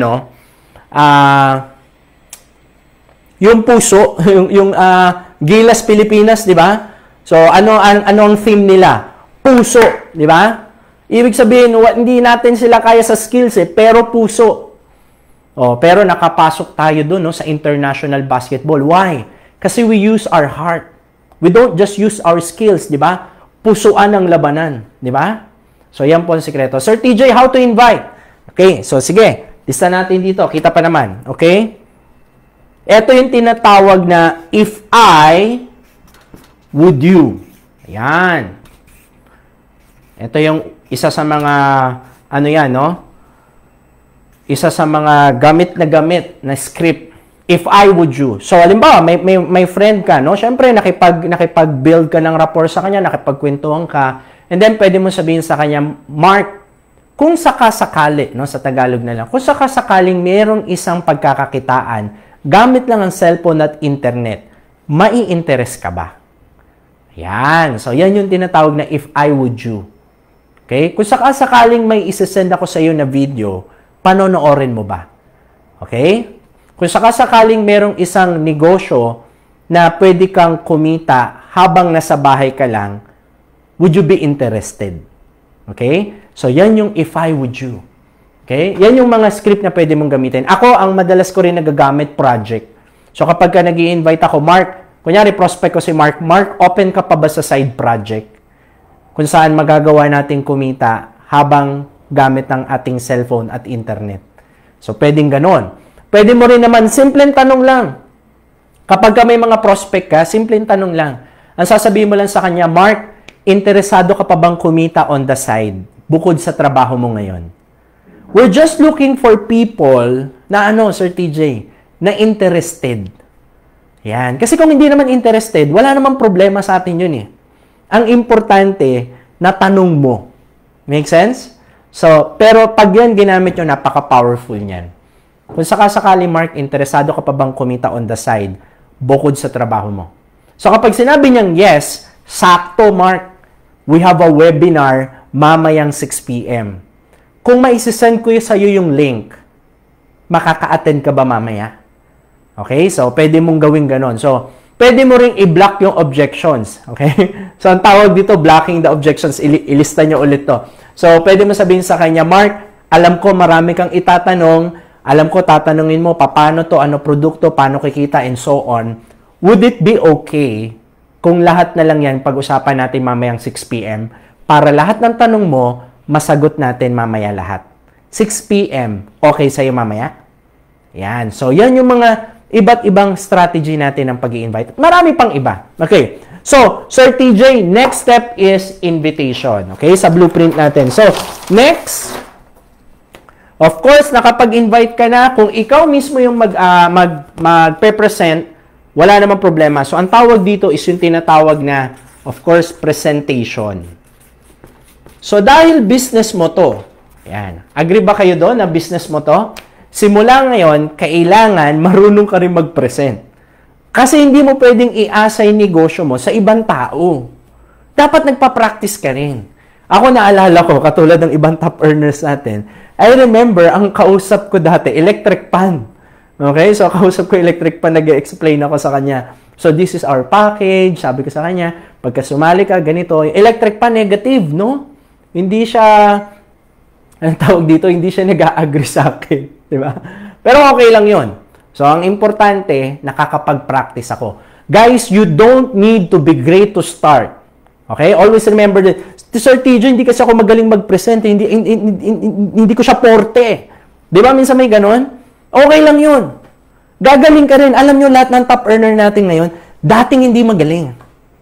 yung puso, yung Gilas Pilipinas, di ba? So ano ang theme nila? Puso, di ba? Ibig sabihin, hindi natin sila kaya sa skills pero puso. Pero nakapasok tayo doon sa international basketball. Why? Kasi we use our heart. We don't just use our skills, di ba? Pusuan ang labanan, di ba? So yan po ang sikreto. Sir TJ, how to invite? Okay, so sige, lista natin dito. Kita pa naman, okay? Ito yung tinatawag na if I would you. Ayan. Ito yung isa sa mga, isa sa mga gamit na script. If I would you. So, halimbawa, may friend ka, no? Siyempre, nakipag-build ka ng rapport sa kanya, nakipagkwentuhan ka, and then, pwede mo sabihin sa kanya, Mark, kung sakasakali, no, sa Tagalog na lang, kung sakasakaling mayroong isang pagkakakitaan, gamit lang ang cellphone at internet, mai-interest ka ba? Yan. So, yan yung tinatawag na if I would you. Okay? Kung sakasakaling may isesend ako sa iyo na video, panonoorin mo ba? Okay? Kung sakasakaling merong isang negosyo na pwede kang kumita habang nasa bahay ka lang, would you be interested? Okay? So, yan yung if I would you. Okay? Yan yung mga script na pwede mong gamitin. Ako, ang madalas ko rin nagagamit, project. So, kapag ka nag-i-invite ako, Mark, kunyari, prospect ko si Mark, Mark, open ka pa ba sa side project? Kung saan magagawa natin kumita habang gamit ng ating cellphone at internet. So, pwedeng ganon. Pwede mo rin naman, simpleng tanong lang. Kapag ka may mga prospect ka, simpleng tanong lang. Ang sasabihin mo lang sa kanya, Mark, interesado ka pa bang kumita on the side bukod sa trabaho mo ngayon? We're just looking for people na Sir TJ, na interested. Yan. Kasi kung hindi naman interested, wala namang problema sa atin yun eh. Ang importante, na tanong mo. Make sense? So, pero pag yan ginamit nyo, napaka-powerful niyan. Kung sakasakali, Mark, interesado ka pa bang kumita on the side bukod sa trabaho mo? So, kapag sinabi niyang yes, sakto, Mark, we have a webinar mamayang 6 p.m. Kung maisisend ko sa iyo yung link, makaka-attend ka ba mamaya? Okay? So, pwede mong gawin ganon. So, pwede mo ring i-block yung objections. Okay? So, ang tawag dito, blocking the objections. Ilista nyo ulit to. So, pwede mo sabihin sa kanya, Mark, alam ko marami kang itatanong, Alam ko, tatanungin mo, paano to, ano produkto, paano kikita, and so on. Would it be okay kung lahat na lang yan pag-usapan natin mamayang 6 p.m. para lahat ng tanong mo, masagot natin mamaya lahat? 6 p.m. Okay sa'yo mamaya? Yan. So, yan yung mga iba't ibang strategy natin ng pag-i-invite. Marami pang iba. Okay. So, Sir TJ, next step is invitation. Okay? Sa blueprint natin. So, next, of course, nakapag-invite ka na. Kung ikaw mismo yung magpe-present, wala namang problema. So, ang tawag dito is yung tinatawag na, of course, presentation. So, dahil business mo to, yan. Agree ba kayo doon na business mo to? Simula ngayon, kailangan marunong ka rin mag-present. Kasi hindi mo pwedeng iasa yung negosyo mo sa ibang tao. Dapat nagpa-practice ka rin. Ako naalala ko, katulad ng ibang top earners natin, I remember, ang kausap ko dati, electric pan. Okay? So, kausap ko electric pan, nag-explain ako sa kanya. So, this is our package. Sabi ko sa kanya, pagka sumali ka, ganito. Electric pan, negative, no? Hindi siya, anong tawag dito, hindi siya nag-a-agree sa akin. Diba? Pero okay lang yon. So, ang importante, nakakapag-practice ako. Guys, you don't need to be great to start. Okay? Always remember that. Sir TJ, hindi kasi ako magaling mag-present. Hindi ko siya porte. Di ba? Minsan may ganon. Okay lang yun. Gagaling ka rin. Alam nyo, lahat ng top earner natin ngayon, dating hindi magaling.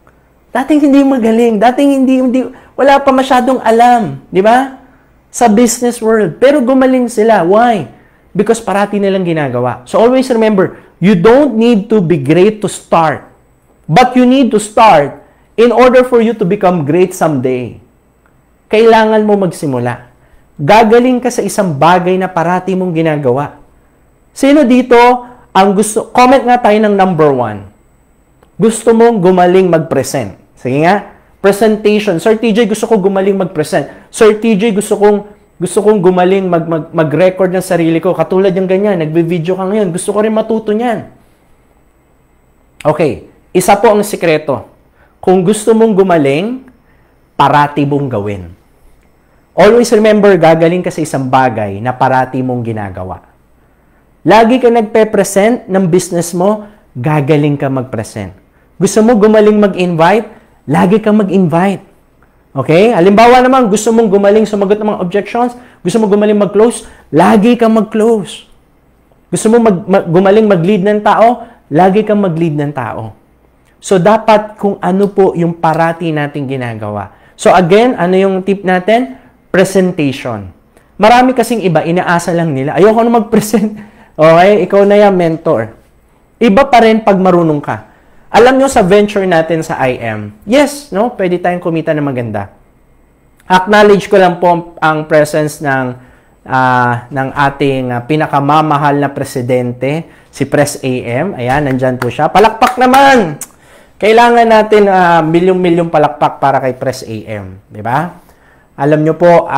Dating hindi, wala pa masyadong alam. Di ba? Sa business world. Pero gumaling sila. Why? Because parati nilang ginagawa. So always remember, you don't need to be great to start. But you need to start in order for you to become great someday. Kailangan mo magsimula. Gagaling ka sa isang bagay na parati mong ginagawa. Sino dito ang gusto? Comment nga tayo ng number 1. Gusto mong gumaling mag-present. Sige nga. Presentation. Sir TJ, gusto ko gumaling mag-present. Sir TJ, gusto kong gumaling mag-record ng sarili ko. Katulad yung ganyan, nagbe-video ka ngayon. Gusto ko rin matuto niyan. Okay, isa po ang sikreto. Kung gusto mong gumaling, parati mong gawin. Always remember, gagaling ka sa isang bagay na parati mong ginagawa. Lagi ka nagpe-present ng business mo, gagaling ka mag-present. Gusto mo gumaling mag-invite, lagi kang mag-invite. Okay? Halimbawa naman, gusto mong gumaling sumagot ng mga objections, gusto mong gumaling mag-close, lagi kang mag-close. Gusto mong gumaling mag-lead ng tao, lagi kang mag-lead ng tao. So, dapat kung ano po yung parati nating ginagawa. So, again, ano yung tip natin? Presentation. Marami kasing iba, inaasa lang nila. Ayoko na mag-present. Okay? Ikaw na yan, mentor. Iba pa rin pag marunong ka. Alam nyo sa venture natin sa IAM, yes, no, pwede tayong kumita na maganda. Acknowledge ko lang po ang presence ng ating pinakamamahal na presidente, si Pres AM. Ayan, nandyan po siya. Palakpak naman! Kailangan natin milyong-milyong palakpak para kay Pres AM. Diba? Alam nyo po,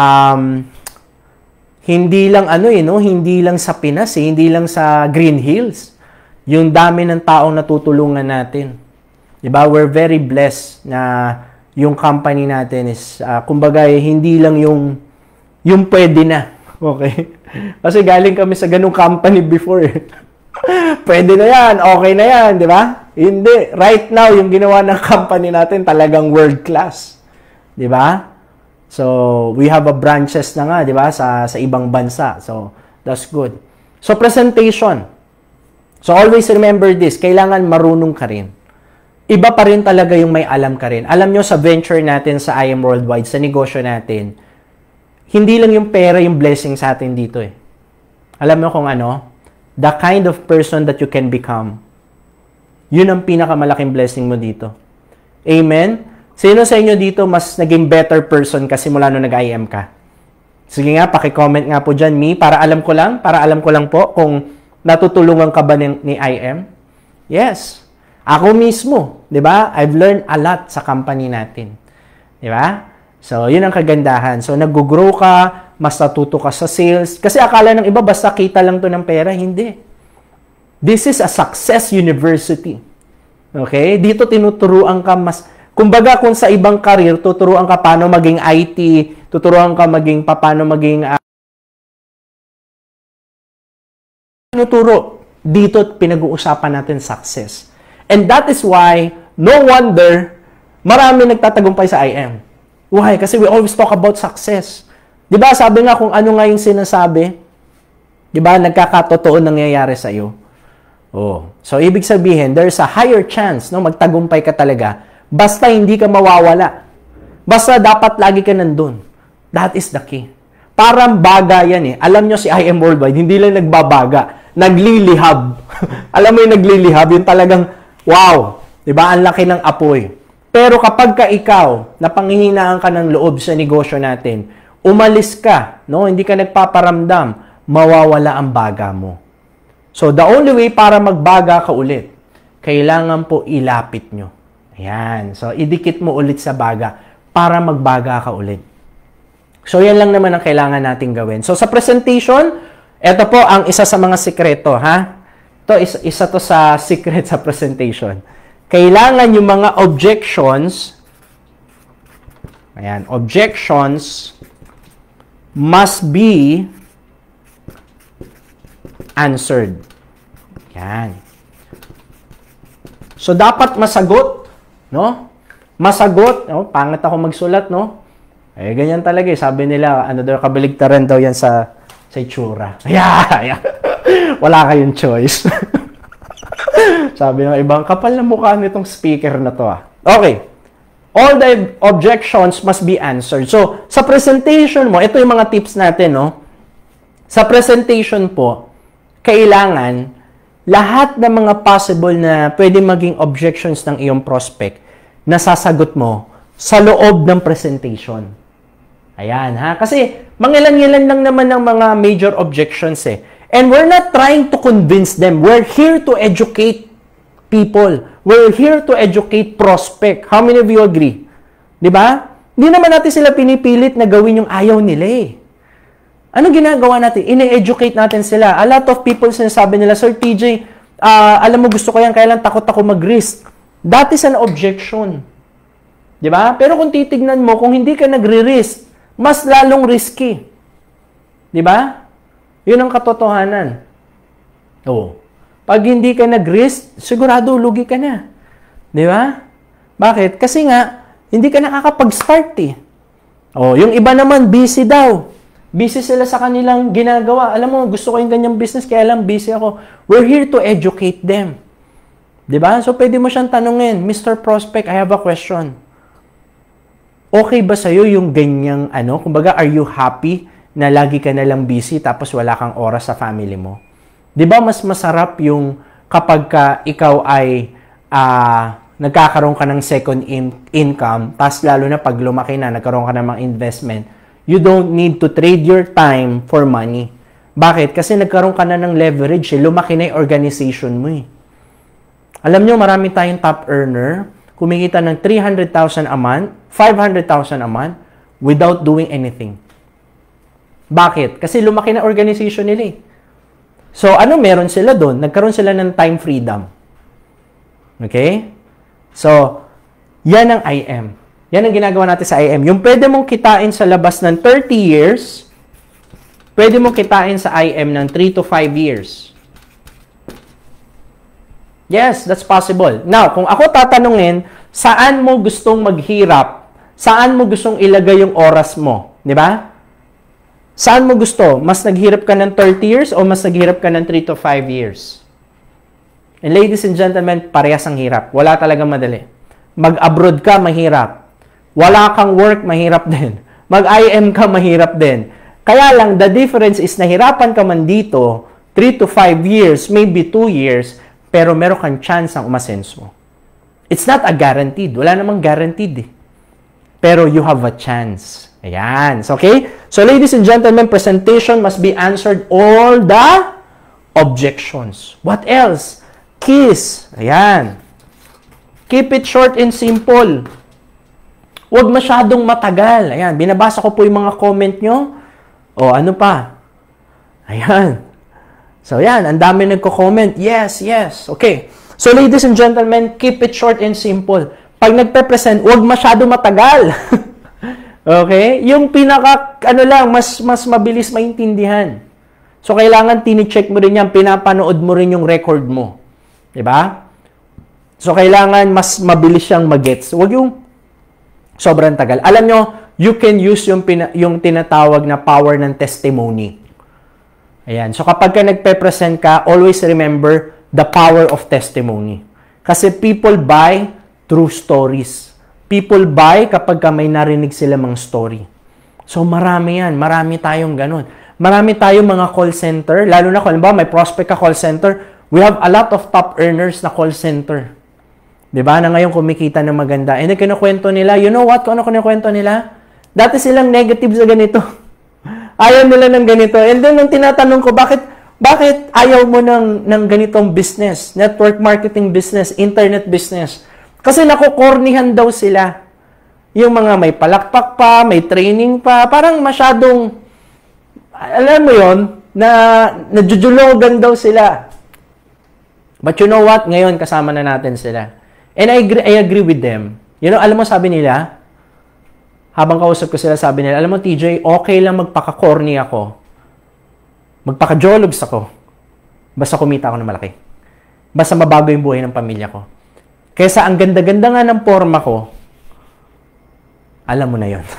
hindi lang hindi lang sa Pinas, hindi lang sa Green Hills. Yung dami ng taong natutulungan natin. Diba? We're very blessed na yung company natin is, kumbaga, hindi lang yung pwede na. Okay? Kasi galing kami sa ganung company before. Pwede na yan, okay na yan, di ba? Hindi. Right now, yung ginawa ng company natin talagang world class. Di ba? So, we have a branches na nga, di ba? Sa ibang bansa. So, that's good. So, presentation. So, always remember this. Kailangan marunong ka rin. Iba pa rin talaga yung may alam ka rin. Alam nyo, sa venture natin, sa IAM Worldwide, sa negosyo natin, hindi lang yung pera yung blessing sa atin dito eh. Alam mo kung ano? The kind of person that you can become. Yun ang pinakamalaking blessing mo dito. Amen? Sino sa inyo dito mas naging better person kasi mula nung nag-IAM ka? Sige nga, paki-comment nga po dyan, me, para alam ko lang po kung natutulungan ka ba ni IAM? Yes. Ako mismo, 'di ba? I've learned a lot sa company natin. 'Di ba? So, 'yun ang kagandahan. So, nag-grow ka, mas natuto ka sa sales. Kasi akala ng iba basta kita lang 'to ng pera, hindi. This is a success university. Okay? Dito tinuturuan ka mas kumbaga kung sa ibang career tuturuan ka paano maging IT, tuturuan ka paano maging tinuturo. Dito pinag-uusapan natin success. And that is why, no wonder, marami nagtatagumpay sa IAM. Why? Kasi we always talk about success. Di ba? Sabi nga kung ano nga yung sinasabi, di ba? Nagkakatotoo nangyayari sa iyo. Oh. So, ibig sabihin, there's a higher chance, no? Magtagumpay ka talaga. Basta hindi ka mawawala. Basta dapat lagi ka nandun. That is the key. Parang baga yan eh. Alam nyo si IAM Worldwide, hindi lang nagbabaga. Naglilihab. Alam mo yung naglilihab, yung talagang, wow. Diba? Ang laki ng apoy. Pero kapag ka ikaw, napanghihinaan ka ng loob sa negosyo natin, umalis ka, no? Hindi ka nagpaparamdam, mawawala ang baga mo. So, the only way para magbaga ka ulit, kailangan po ilapit nyo. Ayan. So, idikit mo ulit sa baga para magbaga ka ulit. So, yan lang naman ang kailangan natin gawin. So, sa presentation, ito po ang isa sa mga sikreto, ha? Ito, isa to sa secret sa presentation. Kailangan yung mga objections, ayan, objections must be answered. Yan. So, dapat masagot, no? Masagot, no? Pangit ako magsulat, no? Eh, ganyan talaga eh. Sabi nila, ano daw, kabaligtaran daw yan sa itsura. Yeah. Wala kayong choice. Sabi ng ibang, kapal na mukha nitong speaker na to, ah. Okay. All the objections must be answered. So, sa presentation mo, ito yung mga tips natin, no? Sa presentation po, kailangan lahat ng mga possible na pwede maging objections ng iyong prospect na sasagot mo sa loob ng presentation. Ayan, ha? Kasi mangilan-ngilan lang naman ng mga major objections eh. And we're not trying to convince them. We're here to educate people. We're here to educate prospect. How many of you agree? Di ba? Hindi naman natin sila pinipilit na gawin yung ayaw nila eh. Ano ginagawa natin? Ine-educate natin sila. A lot of people sinasabi nila, Sir TJ, alam mo gusto ko yan, kaya lang takot ako mag-risk. That is an objection. Di ba? Pero kung titignan mo, kung hindi ka nagre-risk, mas lalong risky. Di ba? Yun ang katotohanan. Oo. Pag hindi ka nag-risk, sigurado lugi ka na. Di ba? Bakit? Kasi nga, hindi ka nakakapag-start eh. Oh, yung iba naman, busy daw. Busy sila sa kanilang ginagawa. Alam mo, gusto ko yung ganyang business, kaya lang busy ako. We're here to educate them. Di ba? So, pwede mo siyang tanungin, Mr. Prospect, I have a question. Okay ba sa'yo yung ganyang, kumbaga, are you happy na lagi ka nalang busy tapos wala kang oras sa family mo? Di ba mas masarap yung kapag ka ikaw ay nagkakaroon ka ng second income, tas lalo na pag lumaki na, nagkaroon ka ng mga investment, you don't need to trade your time for money. Bakit? Kasi nagkaroon ka na ng leverage, lumaki na yung organization mo eh. Alam nyo, marami tayong top earner, kumikita ng 300,000 a month, 500,000 a month, without doing anything. Bakit? Kasi lumaki na organization nila eh. So, meron sila doon? Nagkaroon sila ng time freedom. Okay? So, yan ang IM. Yan ang ginagawa natin sa IM. Yung pwede mong kitain sa labas ng 30 years, pwede mong kitain sa IM ng 3 to 5 years. Yes, that's possible. Now, kung ako tatanungin, saan mo gustong maghirap? Saan mo gustong ilagay yung oras mo? Di ba? Saan mo gusto? Mas naghirap ka ng 30 years o mas naghirap ka ng 3 to 5 years? And ladies and gentlemen, parehas ang hirap. Wala talagang madali. Mag-abroad ka, mahirap. Wala kang work, mahirap din. Mag-IM ka, mahirap din. Kaya lang, the difference is nahirapan ka man dito, 3 to 5 years, maybe 2 years, pero meron kang chance ang umasenso. It's not a guaranteed. Wala namang guaranteed eh. Pero you have a chance. Ayan. So, okay? So, ladies and gentlemen, presentation must be answered all the objections. What else? Keys. Ayan. Keep it short and simple. Huwag masyadong matagal. Ayan. Binabasa ko po yung mga comment nyo. O, ano pa? Ayan. So, yan. Ang dami nagko-comment. Yes, yes. Okay. So, ladies and gentlemen, keep it short and simple. Pag nagpe-present, huwag masyado matagal. Okay? Yung pinaka, mas mabilis maintindihan. So, kailangan tini-check mo rin yan, pinapanood mo rin yung record mo. Diba? So, kailangan mas mabilis siyang mag-gets. Huwag yung sobrang tagal. Alam nyo, you can use yung tinatawag na power ng testimony. Ayan. So, kapag ka nagpe-present ka, always remember the power of testimony. Kasi people buy through stories. People buy kapag ka may narinig sila mga story. So, marami yan. Marami tayong ganun. Marami tayong mga call center. Lalo na kung may prospect ka call center, we have a lot of top earners na call center. Diba? Na ngayon kumikita ng maganda. And then kinukwento nila, you know what? Kung ano kinukwento nila? Dati silang negative sa ganito. Ayaw nila ng ganito. And then nung tinatanong ko, bakit ayaw mo ng ganitong business? Network marketing business, internet business. Kasi nakukornihan daw sila. Yung mga may palakpak pa, may training pa, parang masyadong, alam mo yon na najujulogan daw sila. But you know what? Ngayon, kasama na natin sila. And I agree with them. You know, alam mo, sabi nila, habang kausap ko sila, sabi nila, alam mo, TJ, okay lang magpaka-corny ako. Magpaka-jologs ako. Basta kumita ako ng malaki. Basta mabago yung buhay ng pamilya ko. Kaysa ang ganda-ganda nga ng forma ko, alam mo na yun.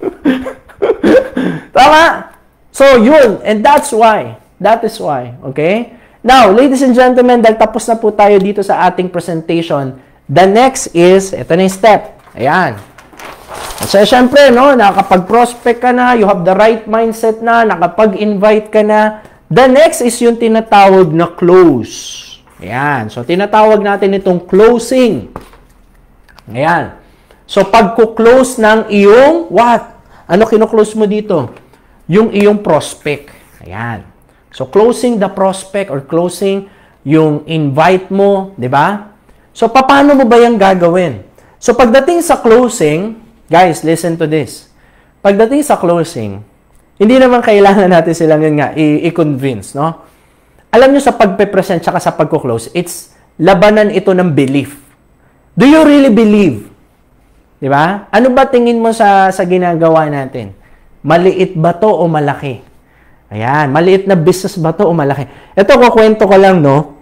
Tama? So, yun. And that's why. That is why. Okay? Now, ladies and gentlemen, dahil tapos na po tayo dito sa ating presentation, the next is, ito na yung step. Ayan. So, syempre, no, nakapag-prospect ka na, you have the right mindset na, nakapag-invite ka na. The next is yung tinatawag na close. Ayan. So, tinatawag natin itong closing. Ayan. So, pagko-close ng iyong, what? Ano kino-close mo dito? Yung iyong prospect. Ayan. So, closing the prospect or closing yung invite mo, di ba? So, paano mo ba yung gagawin? So, pagdating sa closing, guys, listen to this. Pagdating sa closing, hindi naman kailangan natin silang yun nga i-convince, no? Alam nyo sa pagpe-present tsaka sa pagko-close, it's labanan ito ng belief. Do you really believe? Di ba? Ano ba tingin mo sa ginagawa natin? Maliit ba to o malaki? Ayan, maliit na business ba to o malaki? Ito, kukwento ko lang, no?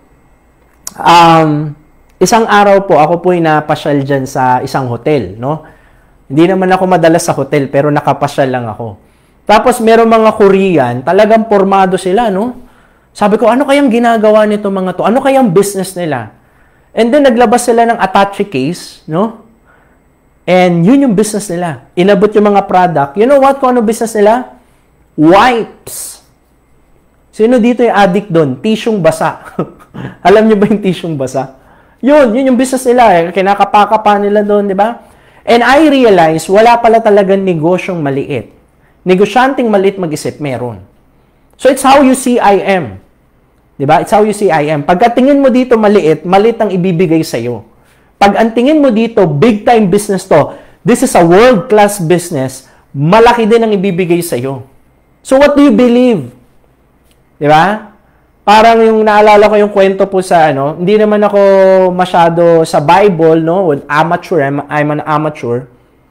Isang araw po, ako po'y napasyal dyan sa isang hotel, no? Hindi naman ako madalas sa hotel, pero nakapasyal lang ako. Tapos, meron mga Korean, talagang formado sila, no? Sabi ko, ano kayang ginagawa nito mga to? Ano kayang business nila? And then, naglabas sila ng attache case, no? And yun yung business nila. Inabot yung mga product. You know what? Kung ano business nila? Wipes. Sino dito yung addict doon? Tisyong basa. Alam niyo ba yung tisyong basa? Yun yung business nila. Kinakapaka pa nila doon, di ba? And I realized, wala pala talagang negosyong maliit. Negosyanteng maliit mag-isip, meron. So, it's how you see IAM. Di ba? It's how you see IAM. Pagkatingin mo dito maliit, maliit ang ibibigay sa'yo. Pag ang tingin mo dito, big-time business to, this is a world-class business, malaki din ang ibibigay sa'yo. So, what do you believe? Di ba? Parang yung naalala ko yung kwento po sa hindi naman ako masyado sa Bible, no? Amateur, I'm an amateur.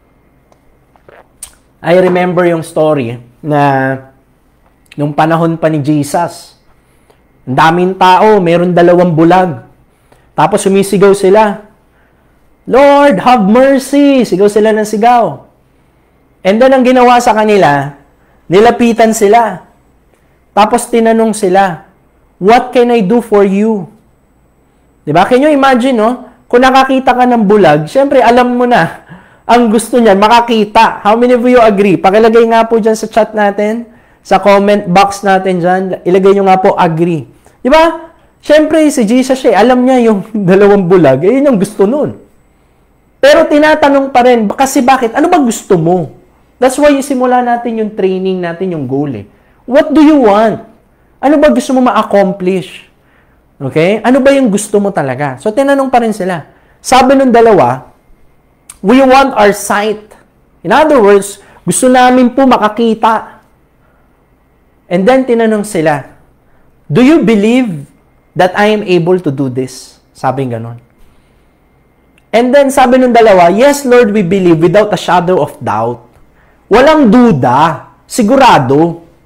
I remember yung story na nung panahon pa ni Jesus. Ang daming tao, meron 2 bulag. Tapos sumisigaw sila. Lord, have mercy! Sigaw sila ng sigaw. And then, ang ginawa sa kanila, nilapitan sila. Tapos, tinanong sila, what can I do for you? Diba? Can you imagine, no? Kung nakakita ka ng bulag, syempre, alam mo na, ang gusto niyan, makakita. How many of you agree? Pakilagay nga po dyan sa chat natin, sa comment box natin dyan, ilagay nyo nga po, agree. Diba? Syempre, si Jesus, alam niya yung 2 bulag, yun yung gusto nun. Pero tinatanong pa rin, kasi bakit? Ano ba gusto mo? That's why simula natin yung training natin, yung goal eh. What do you want? Ano ba gusto mo ma-accomplish? Okay? Ano ba yung gusto mo talaga? So, tinanong pa rin sila. Sabi nung 2, we want our sight. In other words, gusto namin po makakita. And then, tinanong sila, do you believe that I am able to do this? Sabi ganon. And then, sabi nung 2, yes, Lord, we believe without a shadow of doubt. Walang duda. Sigurado.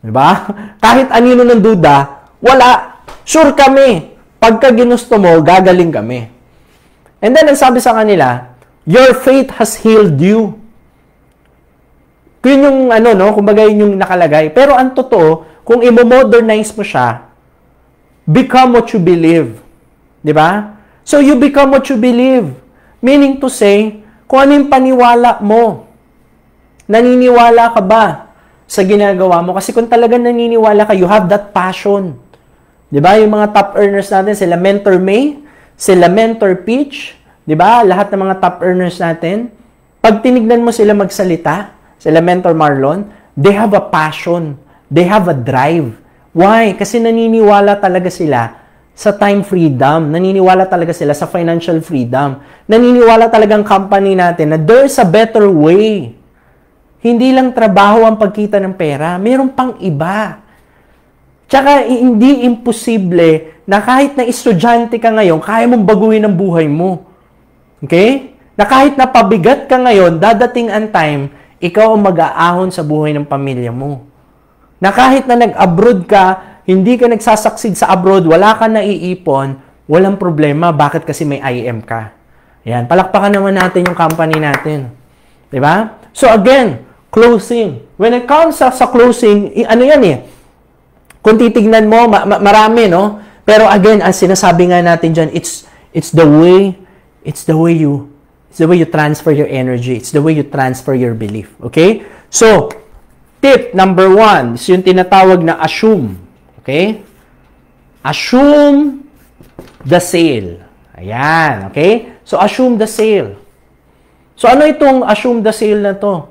Diba? Kahit anino ng duda, wala. Sure kami. Pagka ginusto mo, gagaling kami. And then, ang sabi sa kanila, your faith has healed you. Yun yung, kumbaga yun yung nakalagay. Pero ang totoo, kung i-modernize mo siya, become what you believe. Diba? So, you become what you believe. Meaning to say, kung ano yung paniwala mo. Naniniwala ka ba sa ginagawa mo? Kasi kung talagang naniniwala ka, you have that passion. Diba? Yung mga top earners natin, sila Mentor May, sila Mentor Peach, diba? Lahat ng mga top earners natin, pag tinignan mo sila magsalita, sila Mentor Marlon, they have a passion. They have a drive. Why? Kasi naniniwala talaga sila sa time freedom. Naniniwala talaga sila sa financial freedom. Naniniwala talaga ang company natin na there's a better way. Hindi lang trabaho ang pagkita ng pera. Meron pang iba. Tsaka hindi imposible na kahit na estudyante ka ngayon, kaya mong baguhin ang buhay mo. Okay? Na kahit na pabigat ka ngayon, dadating ang time, ikaw ang mag-aahon sa buhay ng pamilya mo. Na kahit na nag-abroad ka, hindi ka nagsasucceed sa abroad, wala ka naiipon, walang problema. Bakit? Kasi may IAM ka. Yan. Palakpakan naman natin yung company natin. Diba? So again, closing. When it comes sa closing, ano yan eh? Kung titignan mo, marami, no? Pero again, ang sinasabi nga natin dyan, it's the way you transfer your energy. It's the way you transfer your belief. Okay? So, tip number 1 is yung tinatawag na assume. Okay? Assume the sale. Ayan. Okay? So, assume the sale. So, ano itong assume the sale na to?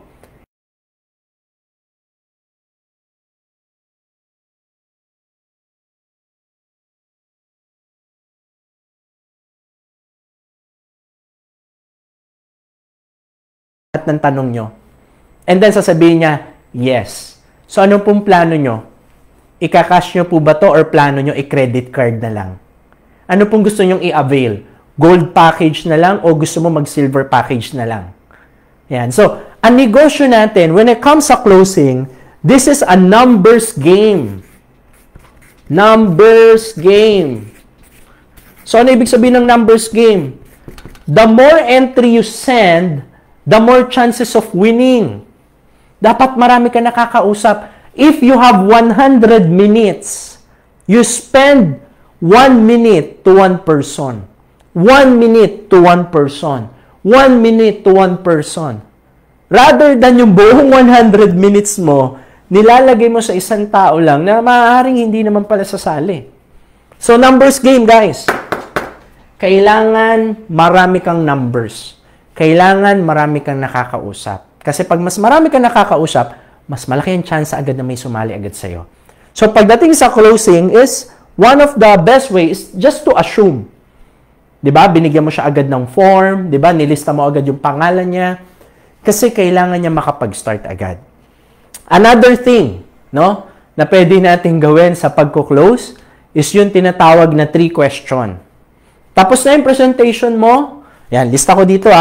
At ng tanong nyo. And then sasabihin niya, yes. So ano pong plano nyo? Ika-cash nyo po ba to or plano nyo i-credit card na lang? Ano pong gusto nyong i-avail? Gold package na lang o gusto mo mag-silver package na lang? Yan. So, ang negosyo natin, when it comes sa closing, this is a numbers game. Numbers game. So ano ibig sabihin ng numbers game? The more entry you send, the more chances of winning. Dapat marami ka nakakausap. If you have 100 minutes, you spend 1 minute to 1 person. 1 minute to 1 person. 1 minute to 1 person. Rather than yung buong 100 minutes mo, nilalagay mo sa isang tao lang na maaaring hindi naman pala sasali. So, numbers game, guys. Kailangan marami kang numbers. Kailangan marami kang nakakausap. Kasi pag mas marami kang nakakausap, mas malaki ang chance agad na may sumali agad sa'yo. So, pagdating sa closing is, one of the best ways is just to assume. Diba? Binigyan mo siya agad ng form. Diba? Nilista mo agad yung pangalan niya. Kasi kailangan niya makapag-start agad. Another thing, no, na pwede natin gawin sa pagko-close is yung tinatawag na 3 question. Tapos na yung presentation mo, yan, lista ko dito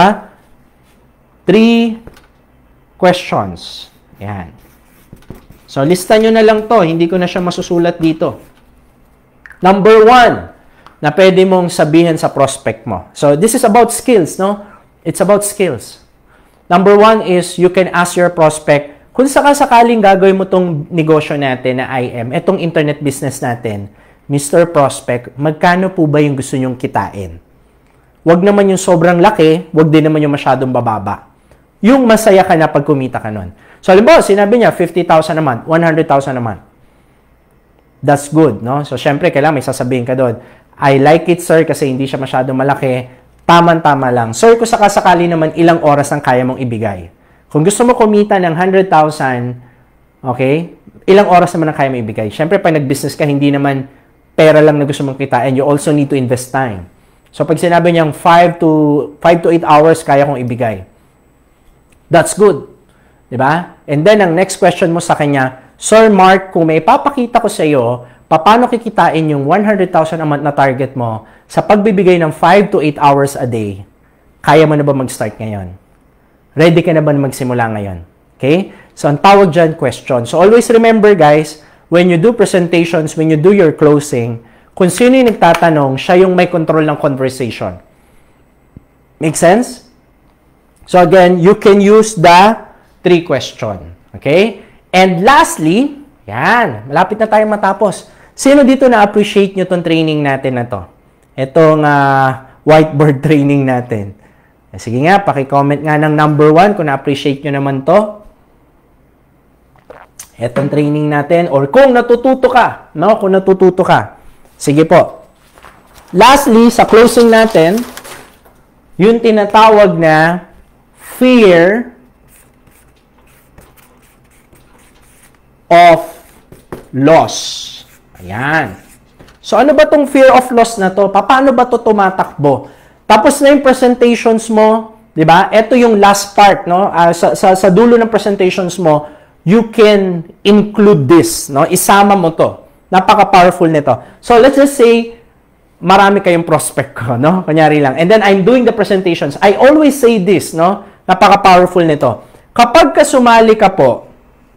3 questions. Yan. So, lista nyo na lang to. Hindi ko na siya masusulat dito. Number 1 na pwede mong sabihin sa prospect mo. So, this is about skills, no? It's about skills. Number 1 is you can ask your prospect, kung sakasakaling gagawin mo tong negosyo natin na IM, etong internet business natin, Mr. Prospect, magkano po ba yung gusto nyong kitain? Wag naman yung sobrang laki, wag din naman yung masyadong bababa. Yung masaya ka na pag kumita ka nun. So, halimbawa, sinabi niya, 50,000 a month, 100,000 a month. That's good, no? So, syempre, kailangan may sasabihin ka doon. I like it, sir, kasi hindi siya masyadong malaki. Taman-tama lang. Sir, kung sakasakali naman, ilang oras ang kaya mong ibigay? Kung gusto mo kumita ng 100,000, okay, ilang oras naman ang kaya mong ibigay? Syempre, pag nag-business ka, hindi naman pera lang na gusto mong kitain. You also need to invest time. So, pag sinabi niyang 5 to 8 hours, kaya kong ibigay. That's good. Diba? And then, ang next question mo sa kanya, Sir Mark, kung may ipapakita ko sa iyo, paano kikitain yung 100,000 a month na target mo sa pagbibigay ng 5 to 8 hours a day? Kaya mo na ba mag-start ngayon? Ready ka na ba na magsimula ngayon? Okay? So, ang tawag dyan, question. So, always remember, guys, when you do presentations, when you do your closing, kung sino yung nagtatanong, siya yung may control ng conversation. Make sense? So, again, you can use the 3 question. Okay? And lastly, yan, malapit na tayong matapos. Sino dito na-appreciate nyo itong training natin na to? Itong whiteboard training natin. Sige nga, paki-comment nga ng number 1 kung na-appreciate nyo naman to. Itong training natin, or kung natututo ka, no? Kung natututo ka. Sige po. Lastly, sa closing natin, yung tinatawag na fear of loss. Ayan. So, ano ba tong fear of loss na to? Paano ba to tumatakbo? Tapos na yung presentations mo, di ba? Ito yung last part, no? Sa dulo ng presentations mo, you can include this, no? Isama mo to. Napaka-powerful nito. So, let's just say, marami kayong prospect ko, no? Kunyari lang. And then, I'm doing the presentations. I always say this, no? Napaka-powerful nito. Kapag ka sumali ka po,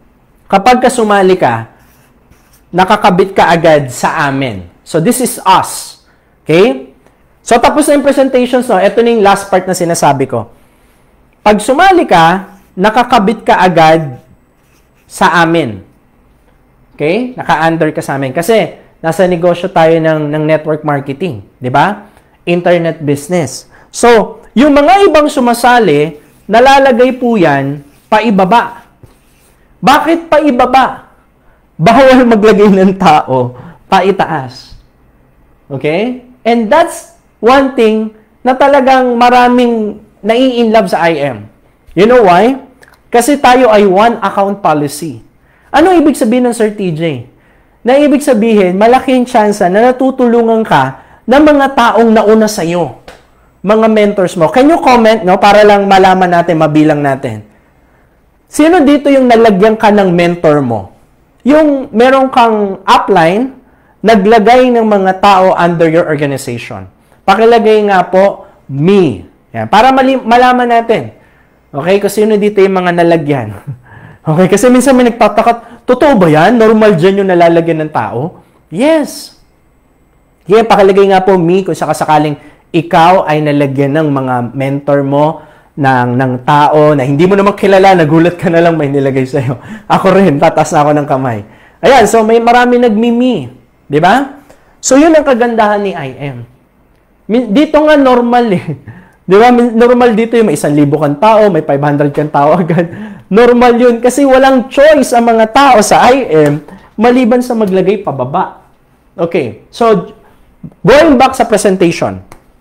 nakakabit ka agad sa amin. So, this is us. Okay? So, tapos na yung presentations, no? Ito na yung last part na sinasabi ko. Pag sumali ka, nakakabit ka agad sa amin. Okay? Naka-under ka sa amin. Kasi, nasa negosyo tayo ng network marketing. Di ba? Internet business. So, yung mga ibang sumasali, nalalagay po yan paibaba. Bakit paibaba? Bawal maglagay ng tao paitaas. Okay? And that's one thing na talagang maraming nai-inlove sa IAM. You know why? Kasi tayo ay one account policy. Ano ibig sabihin ng Sir TJ? Na ibig sabihin, malaking tsansa na natutulungan ka ng mga taong nauna sa'yo. Mga mentors mo. Can you comment, no? Para lang malaman natin, mabilang natin. Sino dito yung nalagyan ka ng mentor mo? Yung meron kang upline, naglagay ng mga tao under your organization. Pakilagay nga po, me. Yan. Para malaman natin. Okay? Kung sino dito yung mga nalagyan. Okay? Kasi minsan may nagtatakot, totoo ba yan? Normal dyan yung nalalagyan ng tao? Yes. Yeah, pakilagay nga po, me, kung sakasakaling ikaw ay nalagyan ng mga mentor mo, ng tao na hindi mo naman kilala, nagulat ka na lang may nilagay sa'yo. Ako rin, tataas na ako ng kamay. Ayan, so may marami nagmimi. Di ba? So yun ang kagandahan ni IM. Dito nga normal eh. Di ba? Normal dito yung may 1,000 kang tao, may 500 kang tao agad. Normal yun kasi walang choice ang mga tao sa IM maliban sa maglagay pababa. Okay, so going back sa presentation.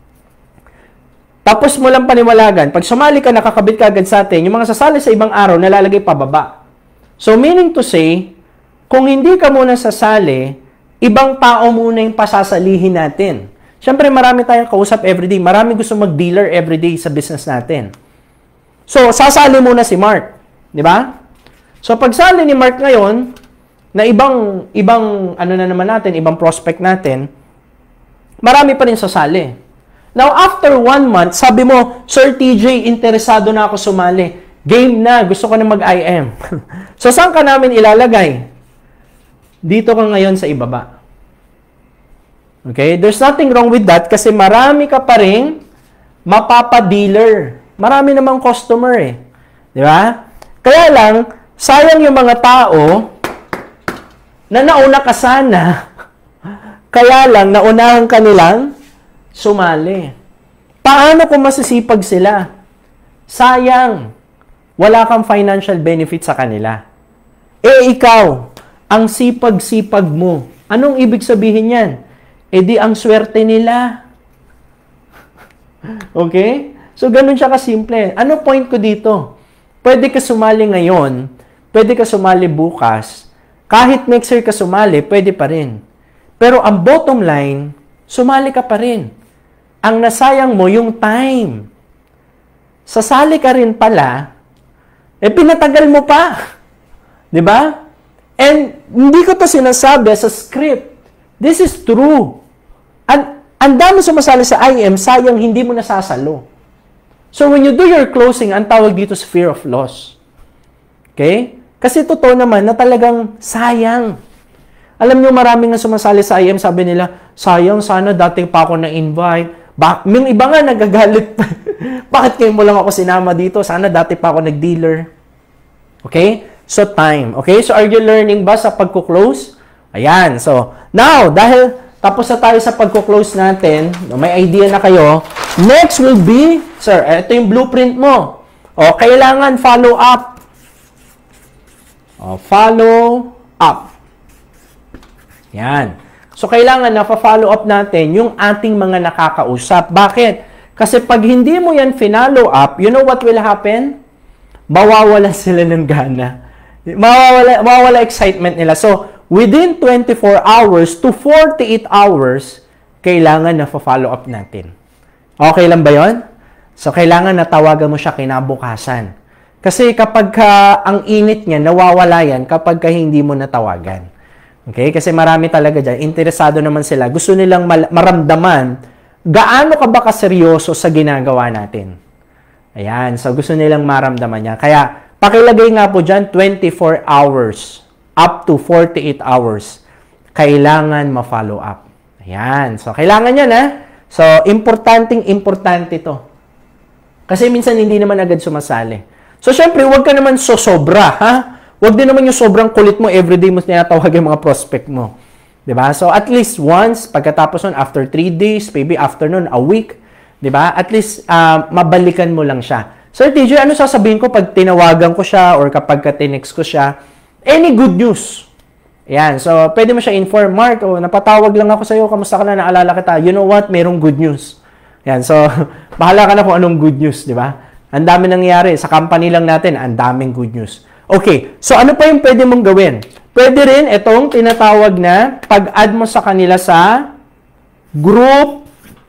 Tapos mo lang paniwalagan, pag sumali ka, nakakabit ka agad sa atin, yung mga sasali sa ibang araw, nalalagay pababa. So, meaning to say, kung hindi ka muna sasali, ibang tao muna yung pasasalihin natin. Siyempre, marami tayong kausap everyday. Marami gusto mag-dealer everyday sa business natin. So, sasali muna si Mark. Di ba? So, pag sali ni Mark ngayon, na ibang ano na naman natin, ibang prospect natin, marami pa rin sasali. Now, after 1 month, sabi mo, Sir TJ, interesado na ako sumali. Game na, gusto ko na mag-IM. So, saan ka namin ilalagay? Dito ka ngayon sa ibaba. Okay? There's nothing wrong with that kasi marami ka pa rin mapapa-dealer. Marami namang customer eh. Di ba? Kaya lang, sayang yung mga tao na nauna ka sana. Kaya lang, naunahan ka nilang sumali. Paano kung masisipag sila? Sayang. Wala kang financial benefit sa kanila. Eh, ikaw, ang sipag-sipag mo. Anong ibig sabihin yan? Eh, di ang swerte nila. Okay? So, ganun siya kasimple. Ano point ko dito? Pwede ka sumali ngayon, pwede ka sumali bukas, kahit next year ka sumali, pwede pa rin. Pero ang bottom line, sumali ka pa rin. Ang nasayang mo yung time. Sasali ka rin pala, eh pinatagal mo pa. 'Di ba? And hindi ko to sinasabi sa script. This is true. Ang dami sumasali sa IM, sayang hindi mo nasasalo. So when you do your closing, ang tawag dito is fear of loss. Okay? Kasi totoo naman na talagang sayang. Alam nyo, maraming nga sumasali sa IAM, sabi nila, sayang, sana dating pa ako na-invite. Yung iba nga nagagalit. Bakit kayo mo lang ako sinama dito? Sana dati pa ako nag-dealer. Okay? So, time. Okay? So, are you learning ba sa pagko-close? Ayan. So, now, dahil tapos na tayo sa pagko-close natin, may idea na kayo, next will be, sir, ito yung blueprint mo. O, kailangan follow up. O, follow up. Yan. So, kailangan na follow up natin yung ating mga nakakausap. Bakit? Kasi pag hindi mo yan follow up, you know what will happen? Mawawala sila ng gana. Mawawala excitement nila. So, within 24 hours to 48 hours, kailangan na follow up natin. Okay lang ba yon? So, kailangan na tawagan mo siya kinabukasan. Kasi kapag ang init niya, nawawala yan kapag hindi mo natawagan. Okay? Kasi marami talaga dyan, interesado naman sila. Gusto nilang maramdaman gaano ka ba kaseryoso sa ginagawa natin. Ayan. So, gusto nilang maramdaman niya. Kaya, pakilagay nga po dyan, 24 hours up to 48 hours. Kailangan ma-follow up. Ayan. So, kailangan yan, ha? So, importante to. Kasi minsan hindi naman agad sumasali. So, syempre, huwag ka naman sosobra, ha? Huwag din naman yung sobrang kulit mo, everyday mo tinatawag yung mga prospect mo. Diba? So, at least once, pagkatapos nun, after 3 days, maybe after nun, a week, diba? At least, mabalikan mo lang siya. Sir TJ, ano sasabihin ko pag tinawagan ko siya or kapag ka-tinext ko siya? Any good news? Yan. So, pwede mo siya inform, Mark, napatawag lang ako sa'yo, kamusta ka na, naalala kita. You know what? Merong good news. Yan. So, bahala ka na kung anong good news, diba? Ang dami nangyayari. Sa company lang natin, ang daming good news. Okay, so ano pa yung pwede mong gawin? Pwede rin itong tinatawag na pag-add mo sa kanila sa group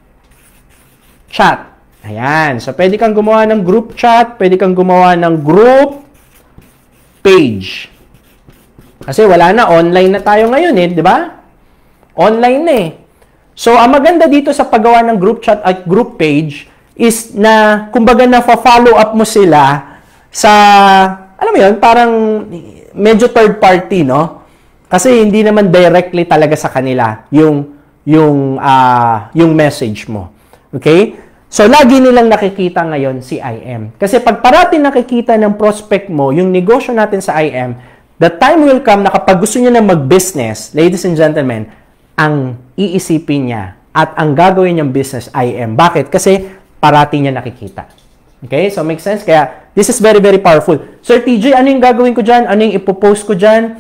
chat. Ayan, so pwede kang gumawa ng group chat, pwede kang gumawa ng group page. Kasi wala na, online na tayo ngayon di ba? Online na So, ang maganda dito sa paggawa ng group chat at group page is na, kumbaga na-follow up mo sila sa alam mo yun, parang medyo third party, no? Kasi hindi naman directly talaga sa kanila yung message mo. Okay? So, lagi nilang nakikita ngayon si IM. Kasi pag parating nakikita ng prospect mo, yung negosyo natin sa IM, the time will come na kapag gusto niya na mag-business, ladies and gentlemen, ang iisipin niya at ang gagawin niyang business, IM. Bakit? Kasi parating niya nakikita. Okay? So, makes sense? Kaya, this is very, very powerful. Sir TJ, ano yung gagawin ko dyan? Ano yung ipopost ko dyan?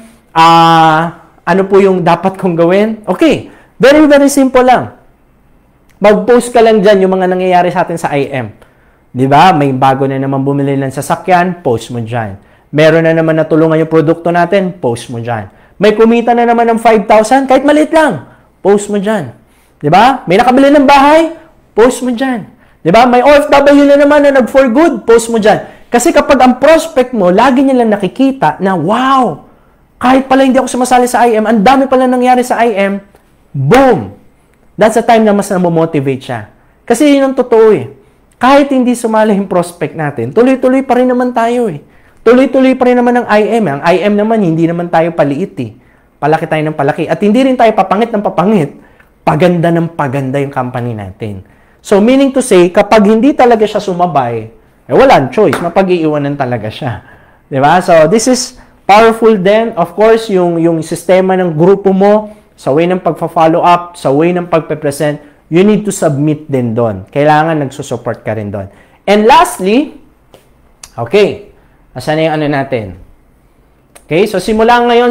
Ano po yung dapat kong gawin? Okay. Very, very simple lang. Mag-post ka lang dyan yung mga nangyayari sa atin sa IM. Di ba? May bago na naman bumili ng sasakyan, post mo dyan. Meron na naman natulungan yung produkto natin, post mo dyan. May kumita na naman ng 5,000, kahit maliit lang, post mo dyan. Di ba? May nakabili ng bahay, post mo dyan. Diba? May OFW na naman na nag-for good, post mo dyan. Kasi kapag ang prospect mo, lagi nilang nakikita na, wow, kahit pala hindi ako sumasali sa IM, ang dami pala nangyari sa IM, boom! That's the time na mas namomotivate siya. Kasi yun ang totoo Kahit hindi sumali yung prospect natin, tuloy-tuloy pa rin naman tayo Tuloy-tuloy pa rin naman ang IM. Ang IM naman, hindi naman tayo paliit Palaki tayo ng palaki. At hindi rin tayo papangit ng papangit. Paganda ng paganda yung company natin. So, meaning to say, kapag hindi talaga siya sumabay, walang choice, mapag-iiwanan talaga siya. Diba? So, this is powerful then. Of course, yung sistema ng grupo mo, sa way ng pagpa-follow up, sa way ng pagpe-present, you need to submit din doon. Kailangan nagsusupport ka rin doon. And lastly, okay, asan na yung ano natin? Okay, so simula ngayon,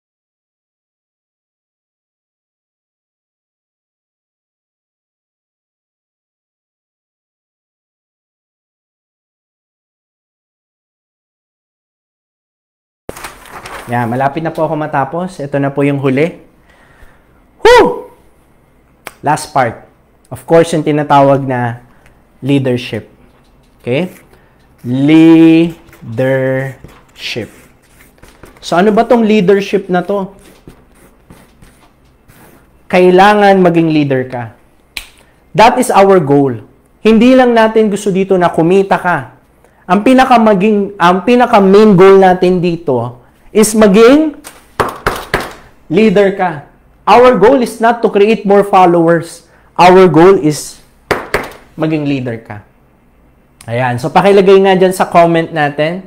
yan, malapit na po ako matapos. Ito na po yung huli. Woo! Last part. Of course, yung tinatawag na leadership. Okay? Leadership. So, ano ba tong leadership na to? Kailangan maging leader ka. That is our goal. Hindi lang natin gusto dito na kumita ka. ang pinaka main goal natin dito is maging leader ka. Our goal is not to create more followers. Our goal is maging leader ka. Ayan. So, pakilagay nga dyan sa comment natin.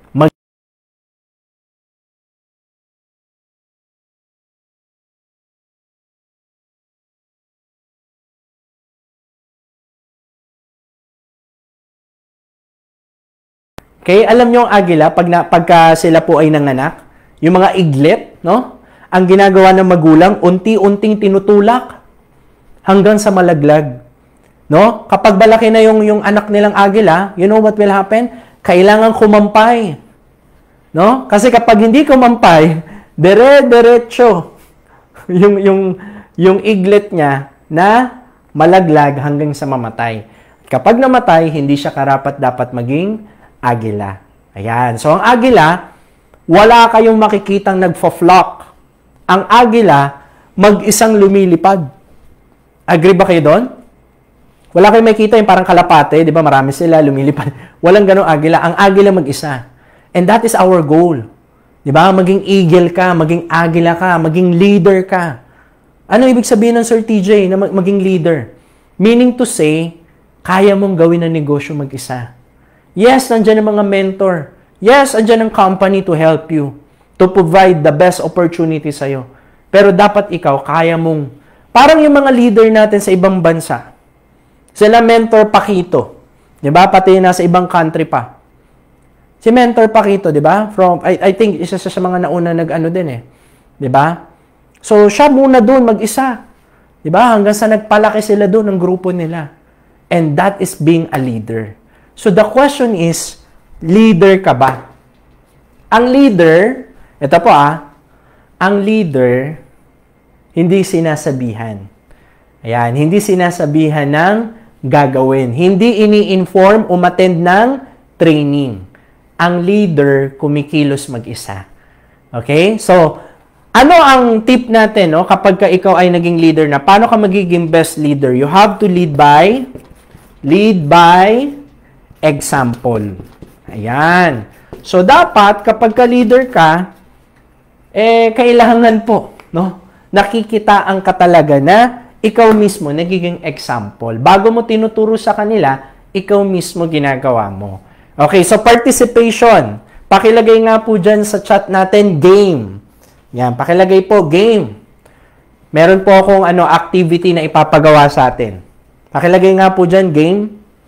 Okay, alam nyo ang agila, pagka sila po ay nanganak, yung mga iglet, no? Ang ginagawa ng magulang, unti-unting tinutulak hanggang sa malaglag. No? Kapag malaki na yung anak nilang agila, you know what will happen? Kailangan kumampay. No? Kasi kapag hindi kumampay, dire-diretso yung iglet niya na malaglag hanggang sa mamatay. Kapag namatay, hindi siya karapat-dapat maging agila. Ayan. So, ang agila, wala kayong makikitang nagfo-flock. Ang agila, mag-isang lumilipad. Agree ba kayo doon? Wala kayong makikita yung parang kalapate, di ba? Marami sila, lumilipad. Walang ganong agila. Ang agila mag-isa. And that is our goal. Di ba? Maging eagle ka, maging agila ka, maging leader ka. Ano ibig sabihin ng Sir TJ na maging leader? Meaning to say, kaya mong gawin ang negosyo mag-isa. Yes, nandiyan ang mga mentor. Yes, nandiyan ang company to help you, to provide the best opportunity sa'yo. Pero dapat ikaw, kaya mong, parang yung mga leader natin sa ibang bansa, sila Mentor Paquito. Di ba? Pati nasa ibang country pa. Si Mentor Paquito, di ba? I think, isa sa mga nauna nag-ano din eh. Di ba? So, siya muna doon mag-isa. Di ba? Hanggang sa nagpalaki sila doon ng grupo nila. And that is being a leader. So, the question is, leader ka ba? Ang leader, ito po ang leader, hindi sinasabihan. Ayan, hindi sinasabihan ng gagawin. Hindi ini-inform, umattend ng training. Ang leader, kumikilos mag-isa. Okay? So, ano ang tip natin, no? Kapag ka ikaw ay naging leader na, paano ka magiging best leader? You have to lead by example. Ayan. So, dapat, kapag ka-leader ka, kailangan po, no? Nakikitaan ka talaga na ikaw mismo nagiging example. Bago mo tinuturo sa kanila, ikaw mismo ginagawa mo. Okay, so participation. Pakilagay nga po dyan sa chat natin, game. Yan, pakilagay po, game. Meron po akong activity na ipapagawa sa atin. Pakilagay nga po dyan, game.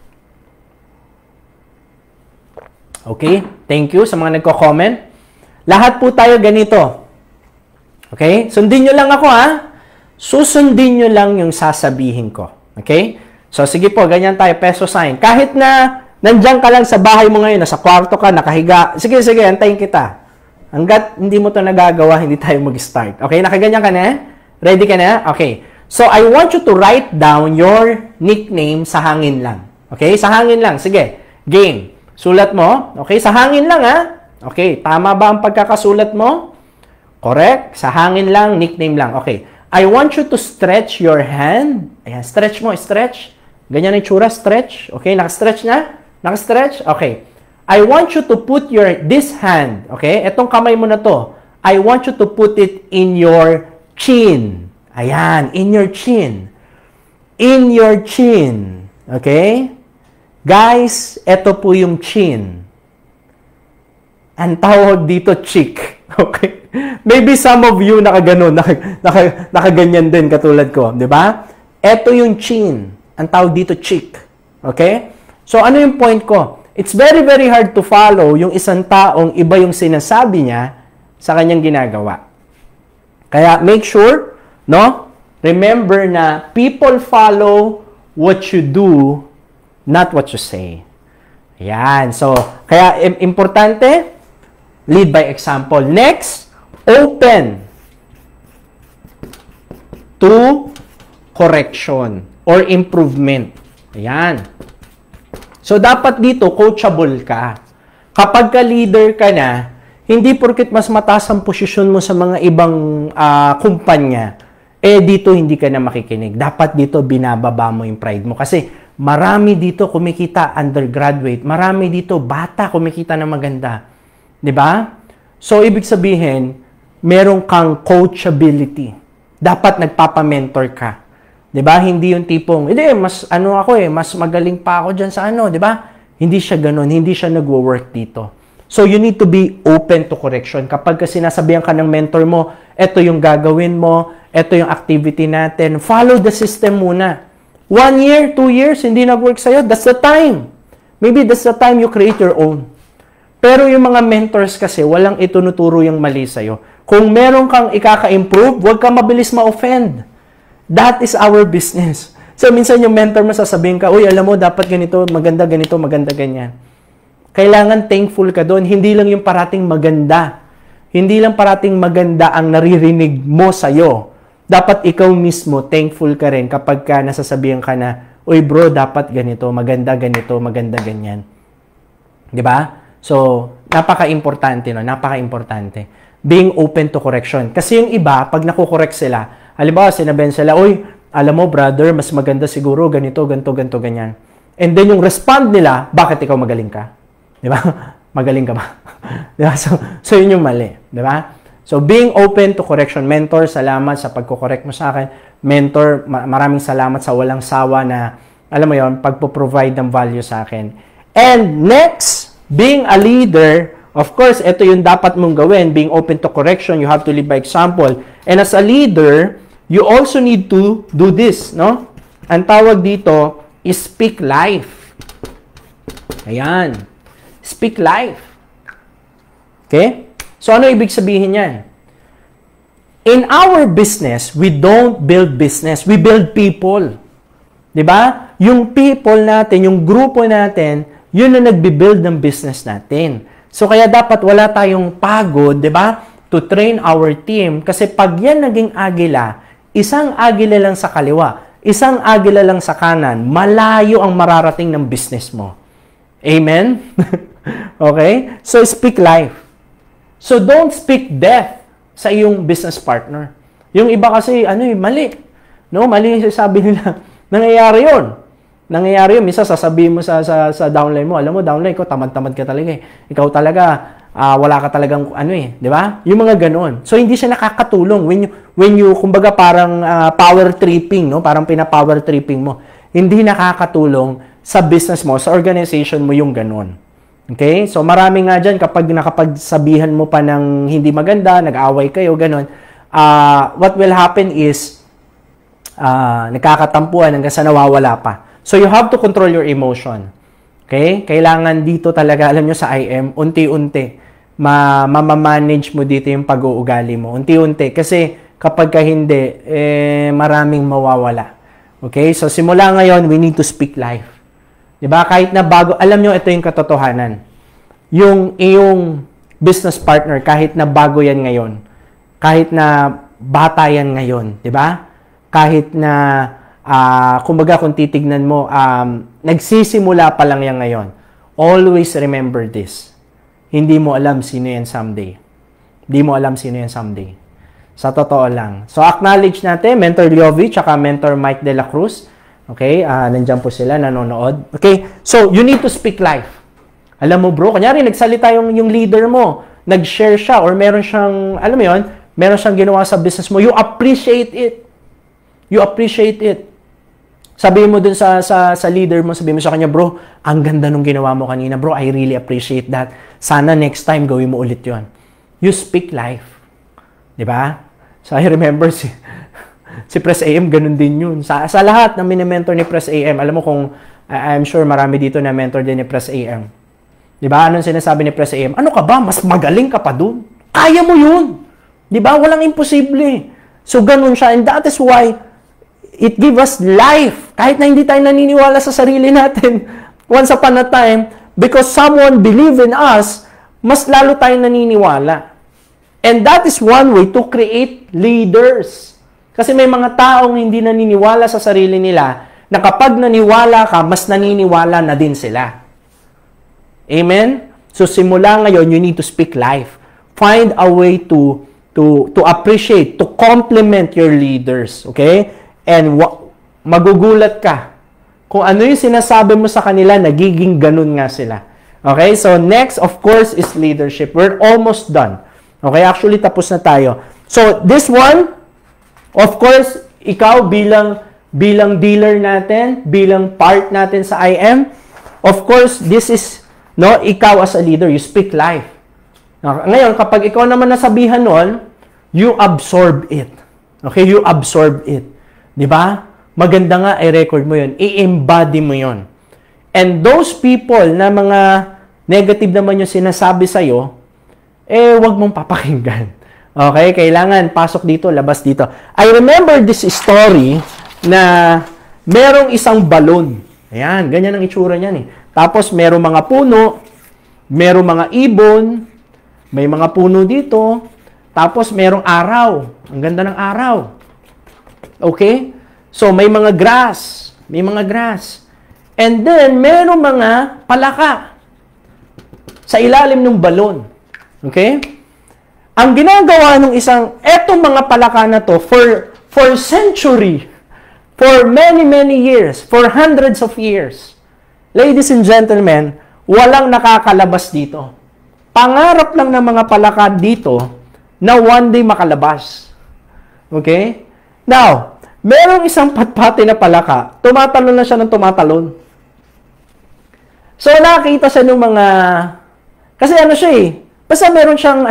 Okay? Thank you sa mga nagko-comment. Lahat po tayo ganito. Okay? Sundin nyo lang ako, Susundin nyo lang yung sasabihin ko. Okay? So, sige po, ganyan tayo, peso sign. Kahit na nandiyan ka lang sa bahay mo ngayon, nasa kwarto ka, nakahiga, sige, antayin kita. Hanggat hindi mo to nagagawa, hindi tayo mag-start. Okay? Nakaganyan ka na? Ready ka na? Okay. So, I want you to write down your nickname sa hangin lang. Okay? Sa hangin lang. Sige. Game. Sulat mo. Okay? Sa hangin lang, Okay. Tama ba ang pagkakasulat mo? Correct. Sa hangin lang, nickname lang. Okay. I want you to stretch your hand. Ayan. Stretch mo. Stretch. Ganyan ang itsura. Stretch. Okay? Nakastretch na? Nakastretch? Okay. I want you to put this hand. Okay? Etong kamay mo na to. I want you to put it in your chin. Ayan. In your chin. In your chin. Okay? Guys, ito po yung chin. Ang tawag dito, cheek. Okay? Maybe some of you nakaganon, nakaganyan din katulad ko. Di ba? Ito yung chin. Ang tawag dito, cheek. Okay? So, ano yung point ko? It's very, very hard to follow yung isang taong iba yung sinasabi niya sa kanyang ginagawa. Kaya, make sure, no? Remember na people follow what you do, not what you say. Ayan. So, kaya importante, lead by example. Next, open to correction or improvement. Ayan. So, dapat dito, coachable ka. Kapag ka leader ka na, hindi porket mas mataas ang posisyon mo sa mga ibang kumpanya, dito hindi ka na makikinig. Dapat dito binababa mo yung pride mo. Kasi Marami dito kumikita undergraduate. Marami dito bata kumikita na maganda. 'Di ba? So, ibig sabihin, meron kang coachability. Dapat nagpapa-mentor ka. 'Di ba? Hindi yung tipong, mas mas magaling pa ako diyan sa 'di ba? Hindi siya ganoon, hindi siya nagwo-work dito. So, you need to be open to correction. Kapag sinasabihan ka ng mentor mo, ito yung gagawin mo, ito yung activity natin, follow the system muna. 1 year, 2 years, hindi nag-work sa'yo, that's the time. Maybe that's the time you create your own. Pero yung mga mentors kasi, walang itunuturo yung mali sa'yo. Kung meron kang ikaka-improve, huwag kang mabilis ma-offend. That is our business. So, minsan yung mentor mo sasabihin ka, uy, alam mo, dapat ganito, maganda, ganyan. Kailangan thankful ka doon. Hindi lang yung parating maganda. Hindi lang parating maganda ang naririnig mo sa'yo. Dapat ikaw mismo, thankful ka rin kapag ka nasasabihan ka na, uy bro, dapat ganito, maganda ganyan. Di ba? So, napaka-importante, no? Napaka-importante. Being open to correction. Kasi yung iba, pag nakukorek sila, halimbawa, sinabihan sila, uy, alam mo, brother, mas maganda siguro, ganito, ganyan. And then yung respond nila, bakit ikaw magaling ka? Di ba? Magaling ka ba? Di ba? So, yun yung mali. Di ba? So, being open to correction. Mentor, salamat sa pagko-correct mo sa akin. Mentor, maraming salamat sa walang sawa na, alam mo yon, pagpo-provide ng value sa akin. And next, being a leader, of course, ito yung dapat mong gawin. Being open to correction, you have to lead by example. And as a leader, you also need to do this, no? Ang tawag dito is speak life. Ayan. Speak life. Okay? So, ano ibig sabihin yan? In our business, we don't build business. We build people. Diba? Yung people natin, yung grupo natin, yun na nagbi-build ng business natin. So, kaya dapat wala tayong pagod, diba? To train our team. Kasi pag yan naging agila, isang agila lang sa kaliwa, isang agila lang sa kanan, malayo ang mararating ng business mo. Amen? Okay? So, speak life. So, don't speak death sa iyong business partner. Yung iba kasi, mali. No? Mali yung sabi nila. Nangyayari yun. Minsan sasabihin mo sa downline mo, alam mo, downline ko, tamad-tamad ka talaga eh. Ikaw talaga, wala ka talagang, di ba? Yung mga ganon. So, hindi siya nakakatulong. When you kumbaga parang power tripping, no? Parang pina-power tripping mo. Hindi nakakatulong sa business mo, sa organization mo yung ganon. Okay? So, marami nga dyan kapag nakapagsabihan mo pa ng hindi maganda, nag-away kayo, gano'n, what will happen is, nagkakatampuan hanggang sa nawawala pa. So, you have to control your emotion. Okay? Kailangan dito talaga, alam nyo sa IAM, unti-unti, mamamanage mo dito yung pag-uugali mo. Unti-unti. Kasi, kapag ka hindi, maraming mawawala. Okay? So, simula ngayon, we need to speak life. Diba? Kahit na bago, alam nyo, ito yung katotohanan. Yung iyong business partner, kahit na bago yan ngayon, kahit na bata yan ngayon, diba? Kahit na, kumbaga kung titignan mo, nagsisimula pa lang yan ngayon. Always remember this. Hindi mo alam sino yan someday. Hindi mo alam sino yan someday. Sa totoo lang. So, acknowledge natin, Mentor Liovi, tsaka Mentor Mike De La Cruz. Okay, nandiyan po sila, nanonood. Okay, so you need to speak life. Alam mo bro, kanyari nagsalita yung leader mo, nag-share siya, or meron siyang, alam mo yun, meron siyang ginawa sa business mo, you appreciate it. You appreciate it. Sabihin mo dun sa leader mo, sabihin mo sa kanya, bro, ang ganda nung ginawa mo kanina, bro, I really appreciate that. Sana next time gawin mo ulit yon. You speak life. Diba? So I remember si Press AM, ganun din yun. Sa lahat ng mini-mentor ni Press AM, alam mo kung, I'm sure marami dito na mentor din ni Press AM. Diba? Anong sinasabi ni Press AM? Ano ka ba? Mas magaling ka pa dun. Kaya mo yun. Diba? Walang imposible. So, ganun siya. And that is why it gives us life. Kahit na hindi tayo naniniwala sa sarili natin. Once upon a time, because someone believe in us, mas lalo tayo naniniwala. And that is one way to create leaders. Kasi may mga taong hindi naniniwala sa sarili nila na kapag naniwala ka, mas naniniwala na din sila. Amen? So simula ngayon, you need to speak life. Find a way to appreciate, to compliment your leaders. Okay? And magugulat ka Kung ano yung sinasabi mo sa kanila, nagiging ganun nga sila. Okay? So, next, of course, is leadership. We're almost done. Okay? Actually, tapos na tayo. So, this one, of course, ikaw bilang dealer natin, bilang part natin sa IAM, of course, this is, no, ikaw as a leader, you speak life. Ngayon, kapag ikaw naman nasabihan nun, you absorb it. Okay? You absorb it. Di ba? Maganda nga, i-record mo yun. I-embody mo yun. And those people na mga negative naman yung sinasabi sa'yo, wag mong papakinggan. Okay? Kailangan pasok dito, labas dito. I remember this story na merong isang balon. Ayan, ganyan ang itsura niyan eh. Tapos merong mga puno, merong mga ibon, may mga puno dito, tapos merong araw. Ang ganda ng araw. Okay? So, may mga grass. May mga grass. And then, meron mga palaka sa ilalim ng balon. Okay? Ang ginagawa ng etong mga palaka na to, for century, for many years, for hundreds of years, ladies and gentlemen, walang nakakalabas dito. Pangarap lang ng mga palaka dito na one day makalabas. Okay? Now, merong isang patpati na palaka, tumatalon na siya ng tumatalon. So, nakita siya ng mga, kasi ano siya eh, basta meron siyang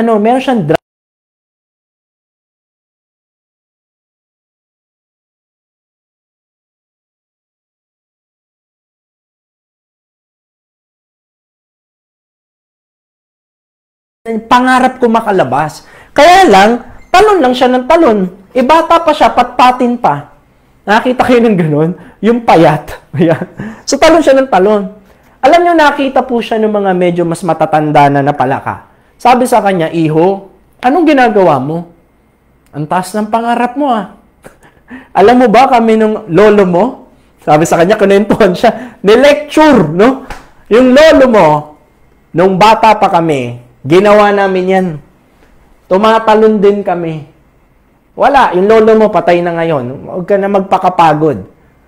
pangarap ko makalabas. Kaya lang, talon lang siya ng talon. Bata pa siya, patpatin pa. Nakita kayo ng ganun? Yung payat. So, talon siya ng talon. Alam niyo, nakita po siya ng mga medyo mas matatanda na palaka. Sabi sa kanya, "Iho, anong ginagawa mo? Ang taas ng pangarap mo ah. Alam mo ba kami nung lolo mo?" Sabi sa kanya, kinentuhan siya. Ni-lecture, no? Yung lolo mo, nung bata pa kami, ginawa namin yan. Tumatalon din kami. Wala, yung lolo mo patay na ngayon. Huwag ka na magpakapagod.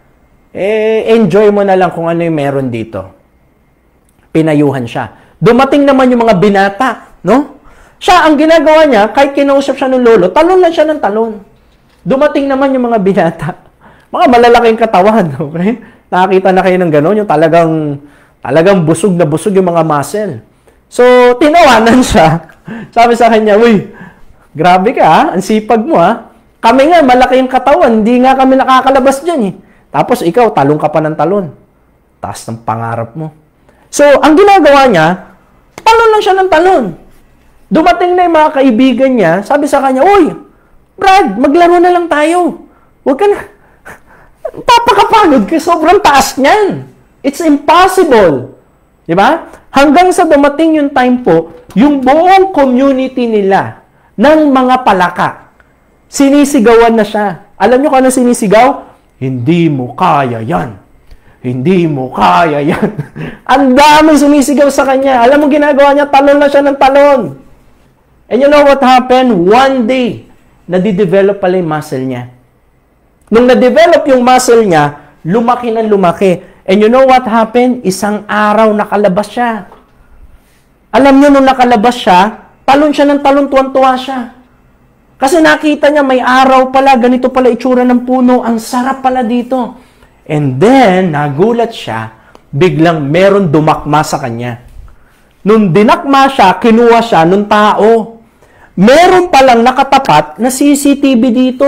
Enjoy mo na lang kung ano yung meron dito. Pinayuhan siya. Dumating naman yung mga binata, no? Siya, ang ginagawa niya, kahit kinausap siya ng lolo, talon lang siya ng talon. Dumating naman yung mga binata. Mga malalaking katawan, okay? Nakakita na kayo ng gano'n, yung talagang busog na busog yung mga muscle. So, tinawanan siya. Sabi sa kanya, "Uy, grabe ka ha, ang sipag mo ha. Kami nga, malaki yung katawan, hindi nga kami nakakalabas dyan eh. Tapos ikaw, talong ka pa ng talon. Taas ng pangarap mo." So, ang ginagawa niya, talon lang siya ng talon. Dumating na yung mga kaibigan niya, sabi sa kanya, "Uy, Brad, maglaro na lang tayo. Huwag ka na, papakapagod ka, sobrang taas niyan. It's impossible." Diba? Hanggang sa dumating yung time po, yung buong community nila ng mga palaka, sinisigawan na siya. Alam niyo kung ano sinisigaw? "Hindi mo kaya yan. Hindi mo kaya yan." Ang dami sumisigaw sa kanya. Alam mo ginagawa niya? Talon na siya ng talon. And you know what happened? One day, nadidevelop pala yung muscle niya. Nung na-develop yung muscle niya, lumaki ng lumaki. And you know what happened? Isang araw nakalabas siya. Alam niyo, nung nakalabas siya, talon siya ng talon, tuwan-tuwa siya. Kasi nakita niya, may araw pala, ganito pala itsura ng puno, ang sarap pala dito. And then, nagulat siya, biglang meron dumakma sa kanya. Nung dinakma siya, kinuha siya nung tao. Meron palang nakatapat na CCTV dito.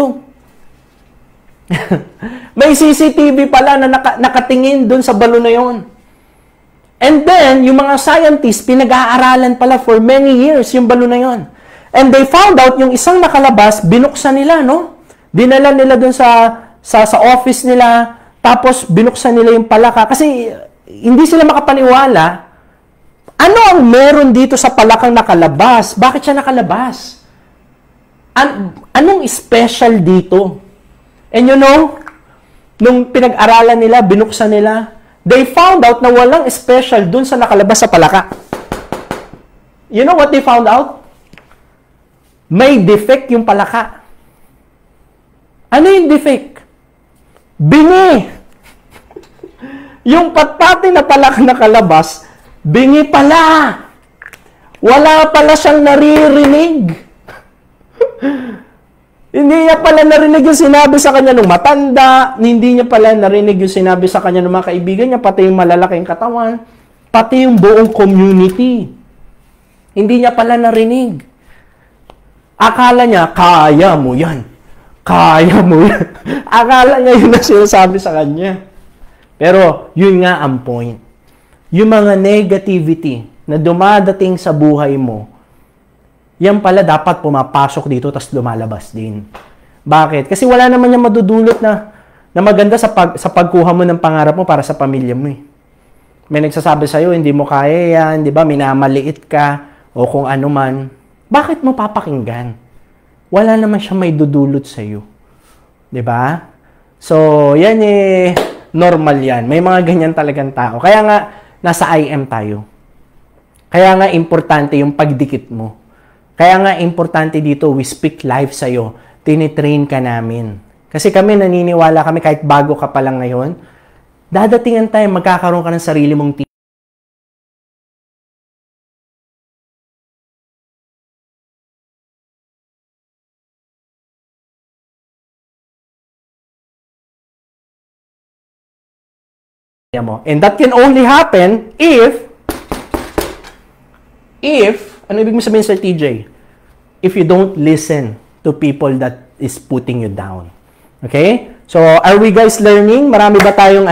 May CCTV pala na nakatingin dun sa balon na yon. And then, yung mga scientists, pinag-aaralan pala for many years yung balon na yon. And they found out, yung isang nakalabas, binuksan nila, no? Dinala nila dun sa office nila, tapos binuksan nila yung palaka. Kasi, hindi sila makapaniwala. Ano ang meron dito sa palakang nakalabas? Bakit siya nakalabas? Anong special dito? And you know, nung pinag-aralan nila, binuksan nila, they found out na walang special dun sa nakalabas sa palaka. You know what they found out? May defect yung palaka. Ano yung defect? Bingi. Yung patpati na pala nakalabas, bingi pala. Wala pala siyang naririnig. Hindi niya pala narinig yung sinabi sa kanya ng matanda, hindi niya pala narinig yung sinabi sa kanya ng mga kaibigan niya, pati yung malalaking katawan, pati yung buong community. Hindi niya pala narinig. Akala niya, kaya mo yan. Kaya mo yan. Akala niya yun na sinasabi sa kanya. Pero, yun nga ang point. Yung mga negativity na dumadating sa buhay mo, yan pala dapat pumapasok dito tapos lumalabas din. Bakit? Kasi wala naman yung madudulot na maganda sa pagkuha mo ng pangarap mo para sa pamilya mo. May nagsasabi sa'yo, hindi mo kaya yan, di ba? Minamaliit ka o kung ano man. Bakit mo papakinggan? Wala naman siya may dudulot sa'yo. Di ba? So, yan normal yan. May mga ganyan talagang tao. Kaya nga, nasa IAM tayo. Kaya nga, importante yung pagdikit mo. Kaya nga, importante dito, we speak life sa'yo. Tinitrain ka namin. Kasi kami, naniniwala kami, kahit bago ka pa lang ngayon, dadatingan tayo, magkakaroon ka ng sarili mong team. And that can only happen if, ano ibig mo sabihin, Sir TJ? If you don't listen to people that is putting you down. Okay? So, are we guys learning? Marami ba tayong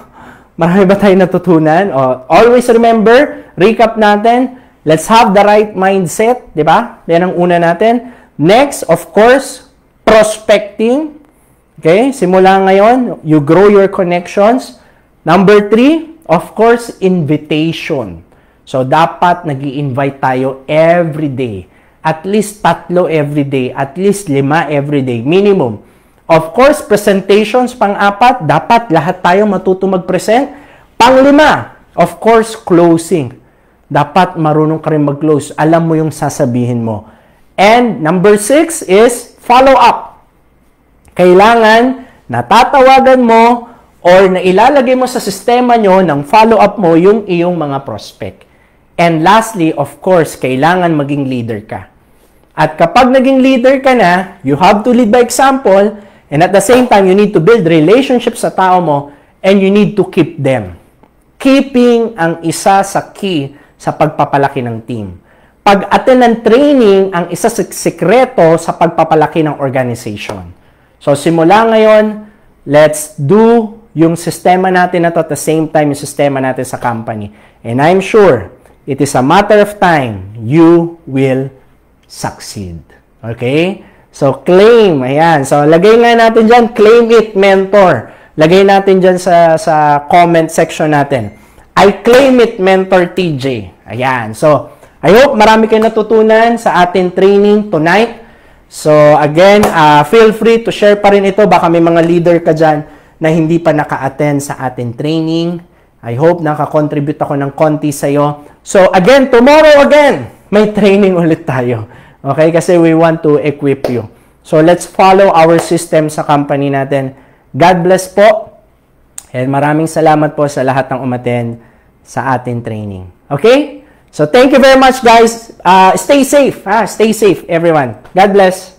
natutunan? Always remember, recap natin, let's have the right mindset, di ba? Yan ang una natin. Next, of course, prospecting. Okay? Simula ngayon, you grow your connections. Number 3, of course, invitation. So, dapat nag-i-invite tayo every day. At least 3 every day. At least 5 every day. Minimum. Of course, presentations, pang-4, dapat lahat tayo matuto mag-present. Pang-5, of course, closing. Dapat marunong ka rin mag-close. Alam mo yung sasabihin mo. And number 6 is follow-up. Kailangan natatawagan mo or nailalagay mo sa sistema nyo ng follow-up mo yung iyong mga prospect. And lastly, of course, kailangan maging leader ka. At kapag naging leader ka na, you have to lead by example, and at the same time, you need to build relationships sa tao mo, and you need to keep them. Keeping ang isa sa key sa pagpapalaki ng team. Pag-attend ng training, ang isa sa sekreto sa pagpapalaki ng organization. So, simula ngayon, let's do yung sistema natin na to at the same time yung sistema natin sa company. And I'm sure, it is a matter of time, you will succeed. Okay? So, claim. Ayan. So, lagay nga natin dyan, claim it, mentor. Lagay natin dyan sa comment section natin. I claim it, mentor TJ. Ayan. So, I hope marami kayo natutunan sa ating training tonight. So, again, feel free to share pa rin ito. Baka may mga leader ka dyan na hindi pa naka-attend sa ating training. I hope naka-contribute ako ng konti sa'yo. So, again, tomorrow again, may training ulit tayo. Okay? Kasi we want to equip you. So, let's follow our system sa company natin. God bless po. And maraming salamat po sa lahat ng umattend sa ating training. Okay? So, thank you very much, guys. Stay safe. Stay safe, everyone. God bless.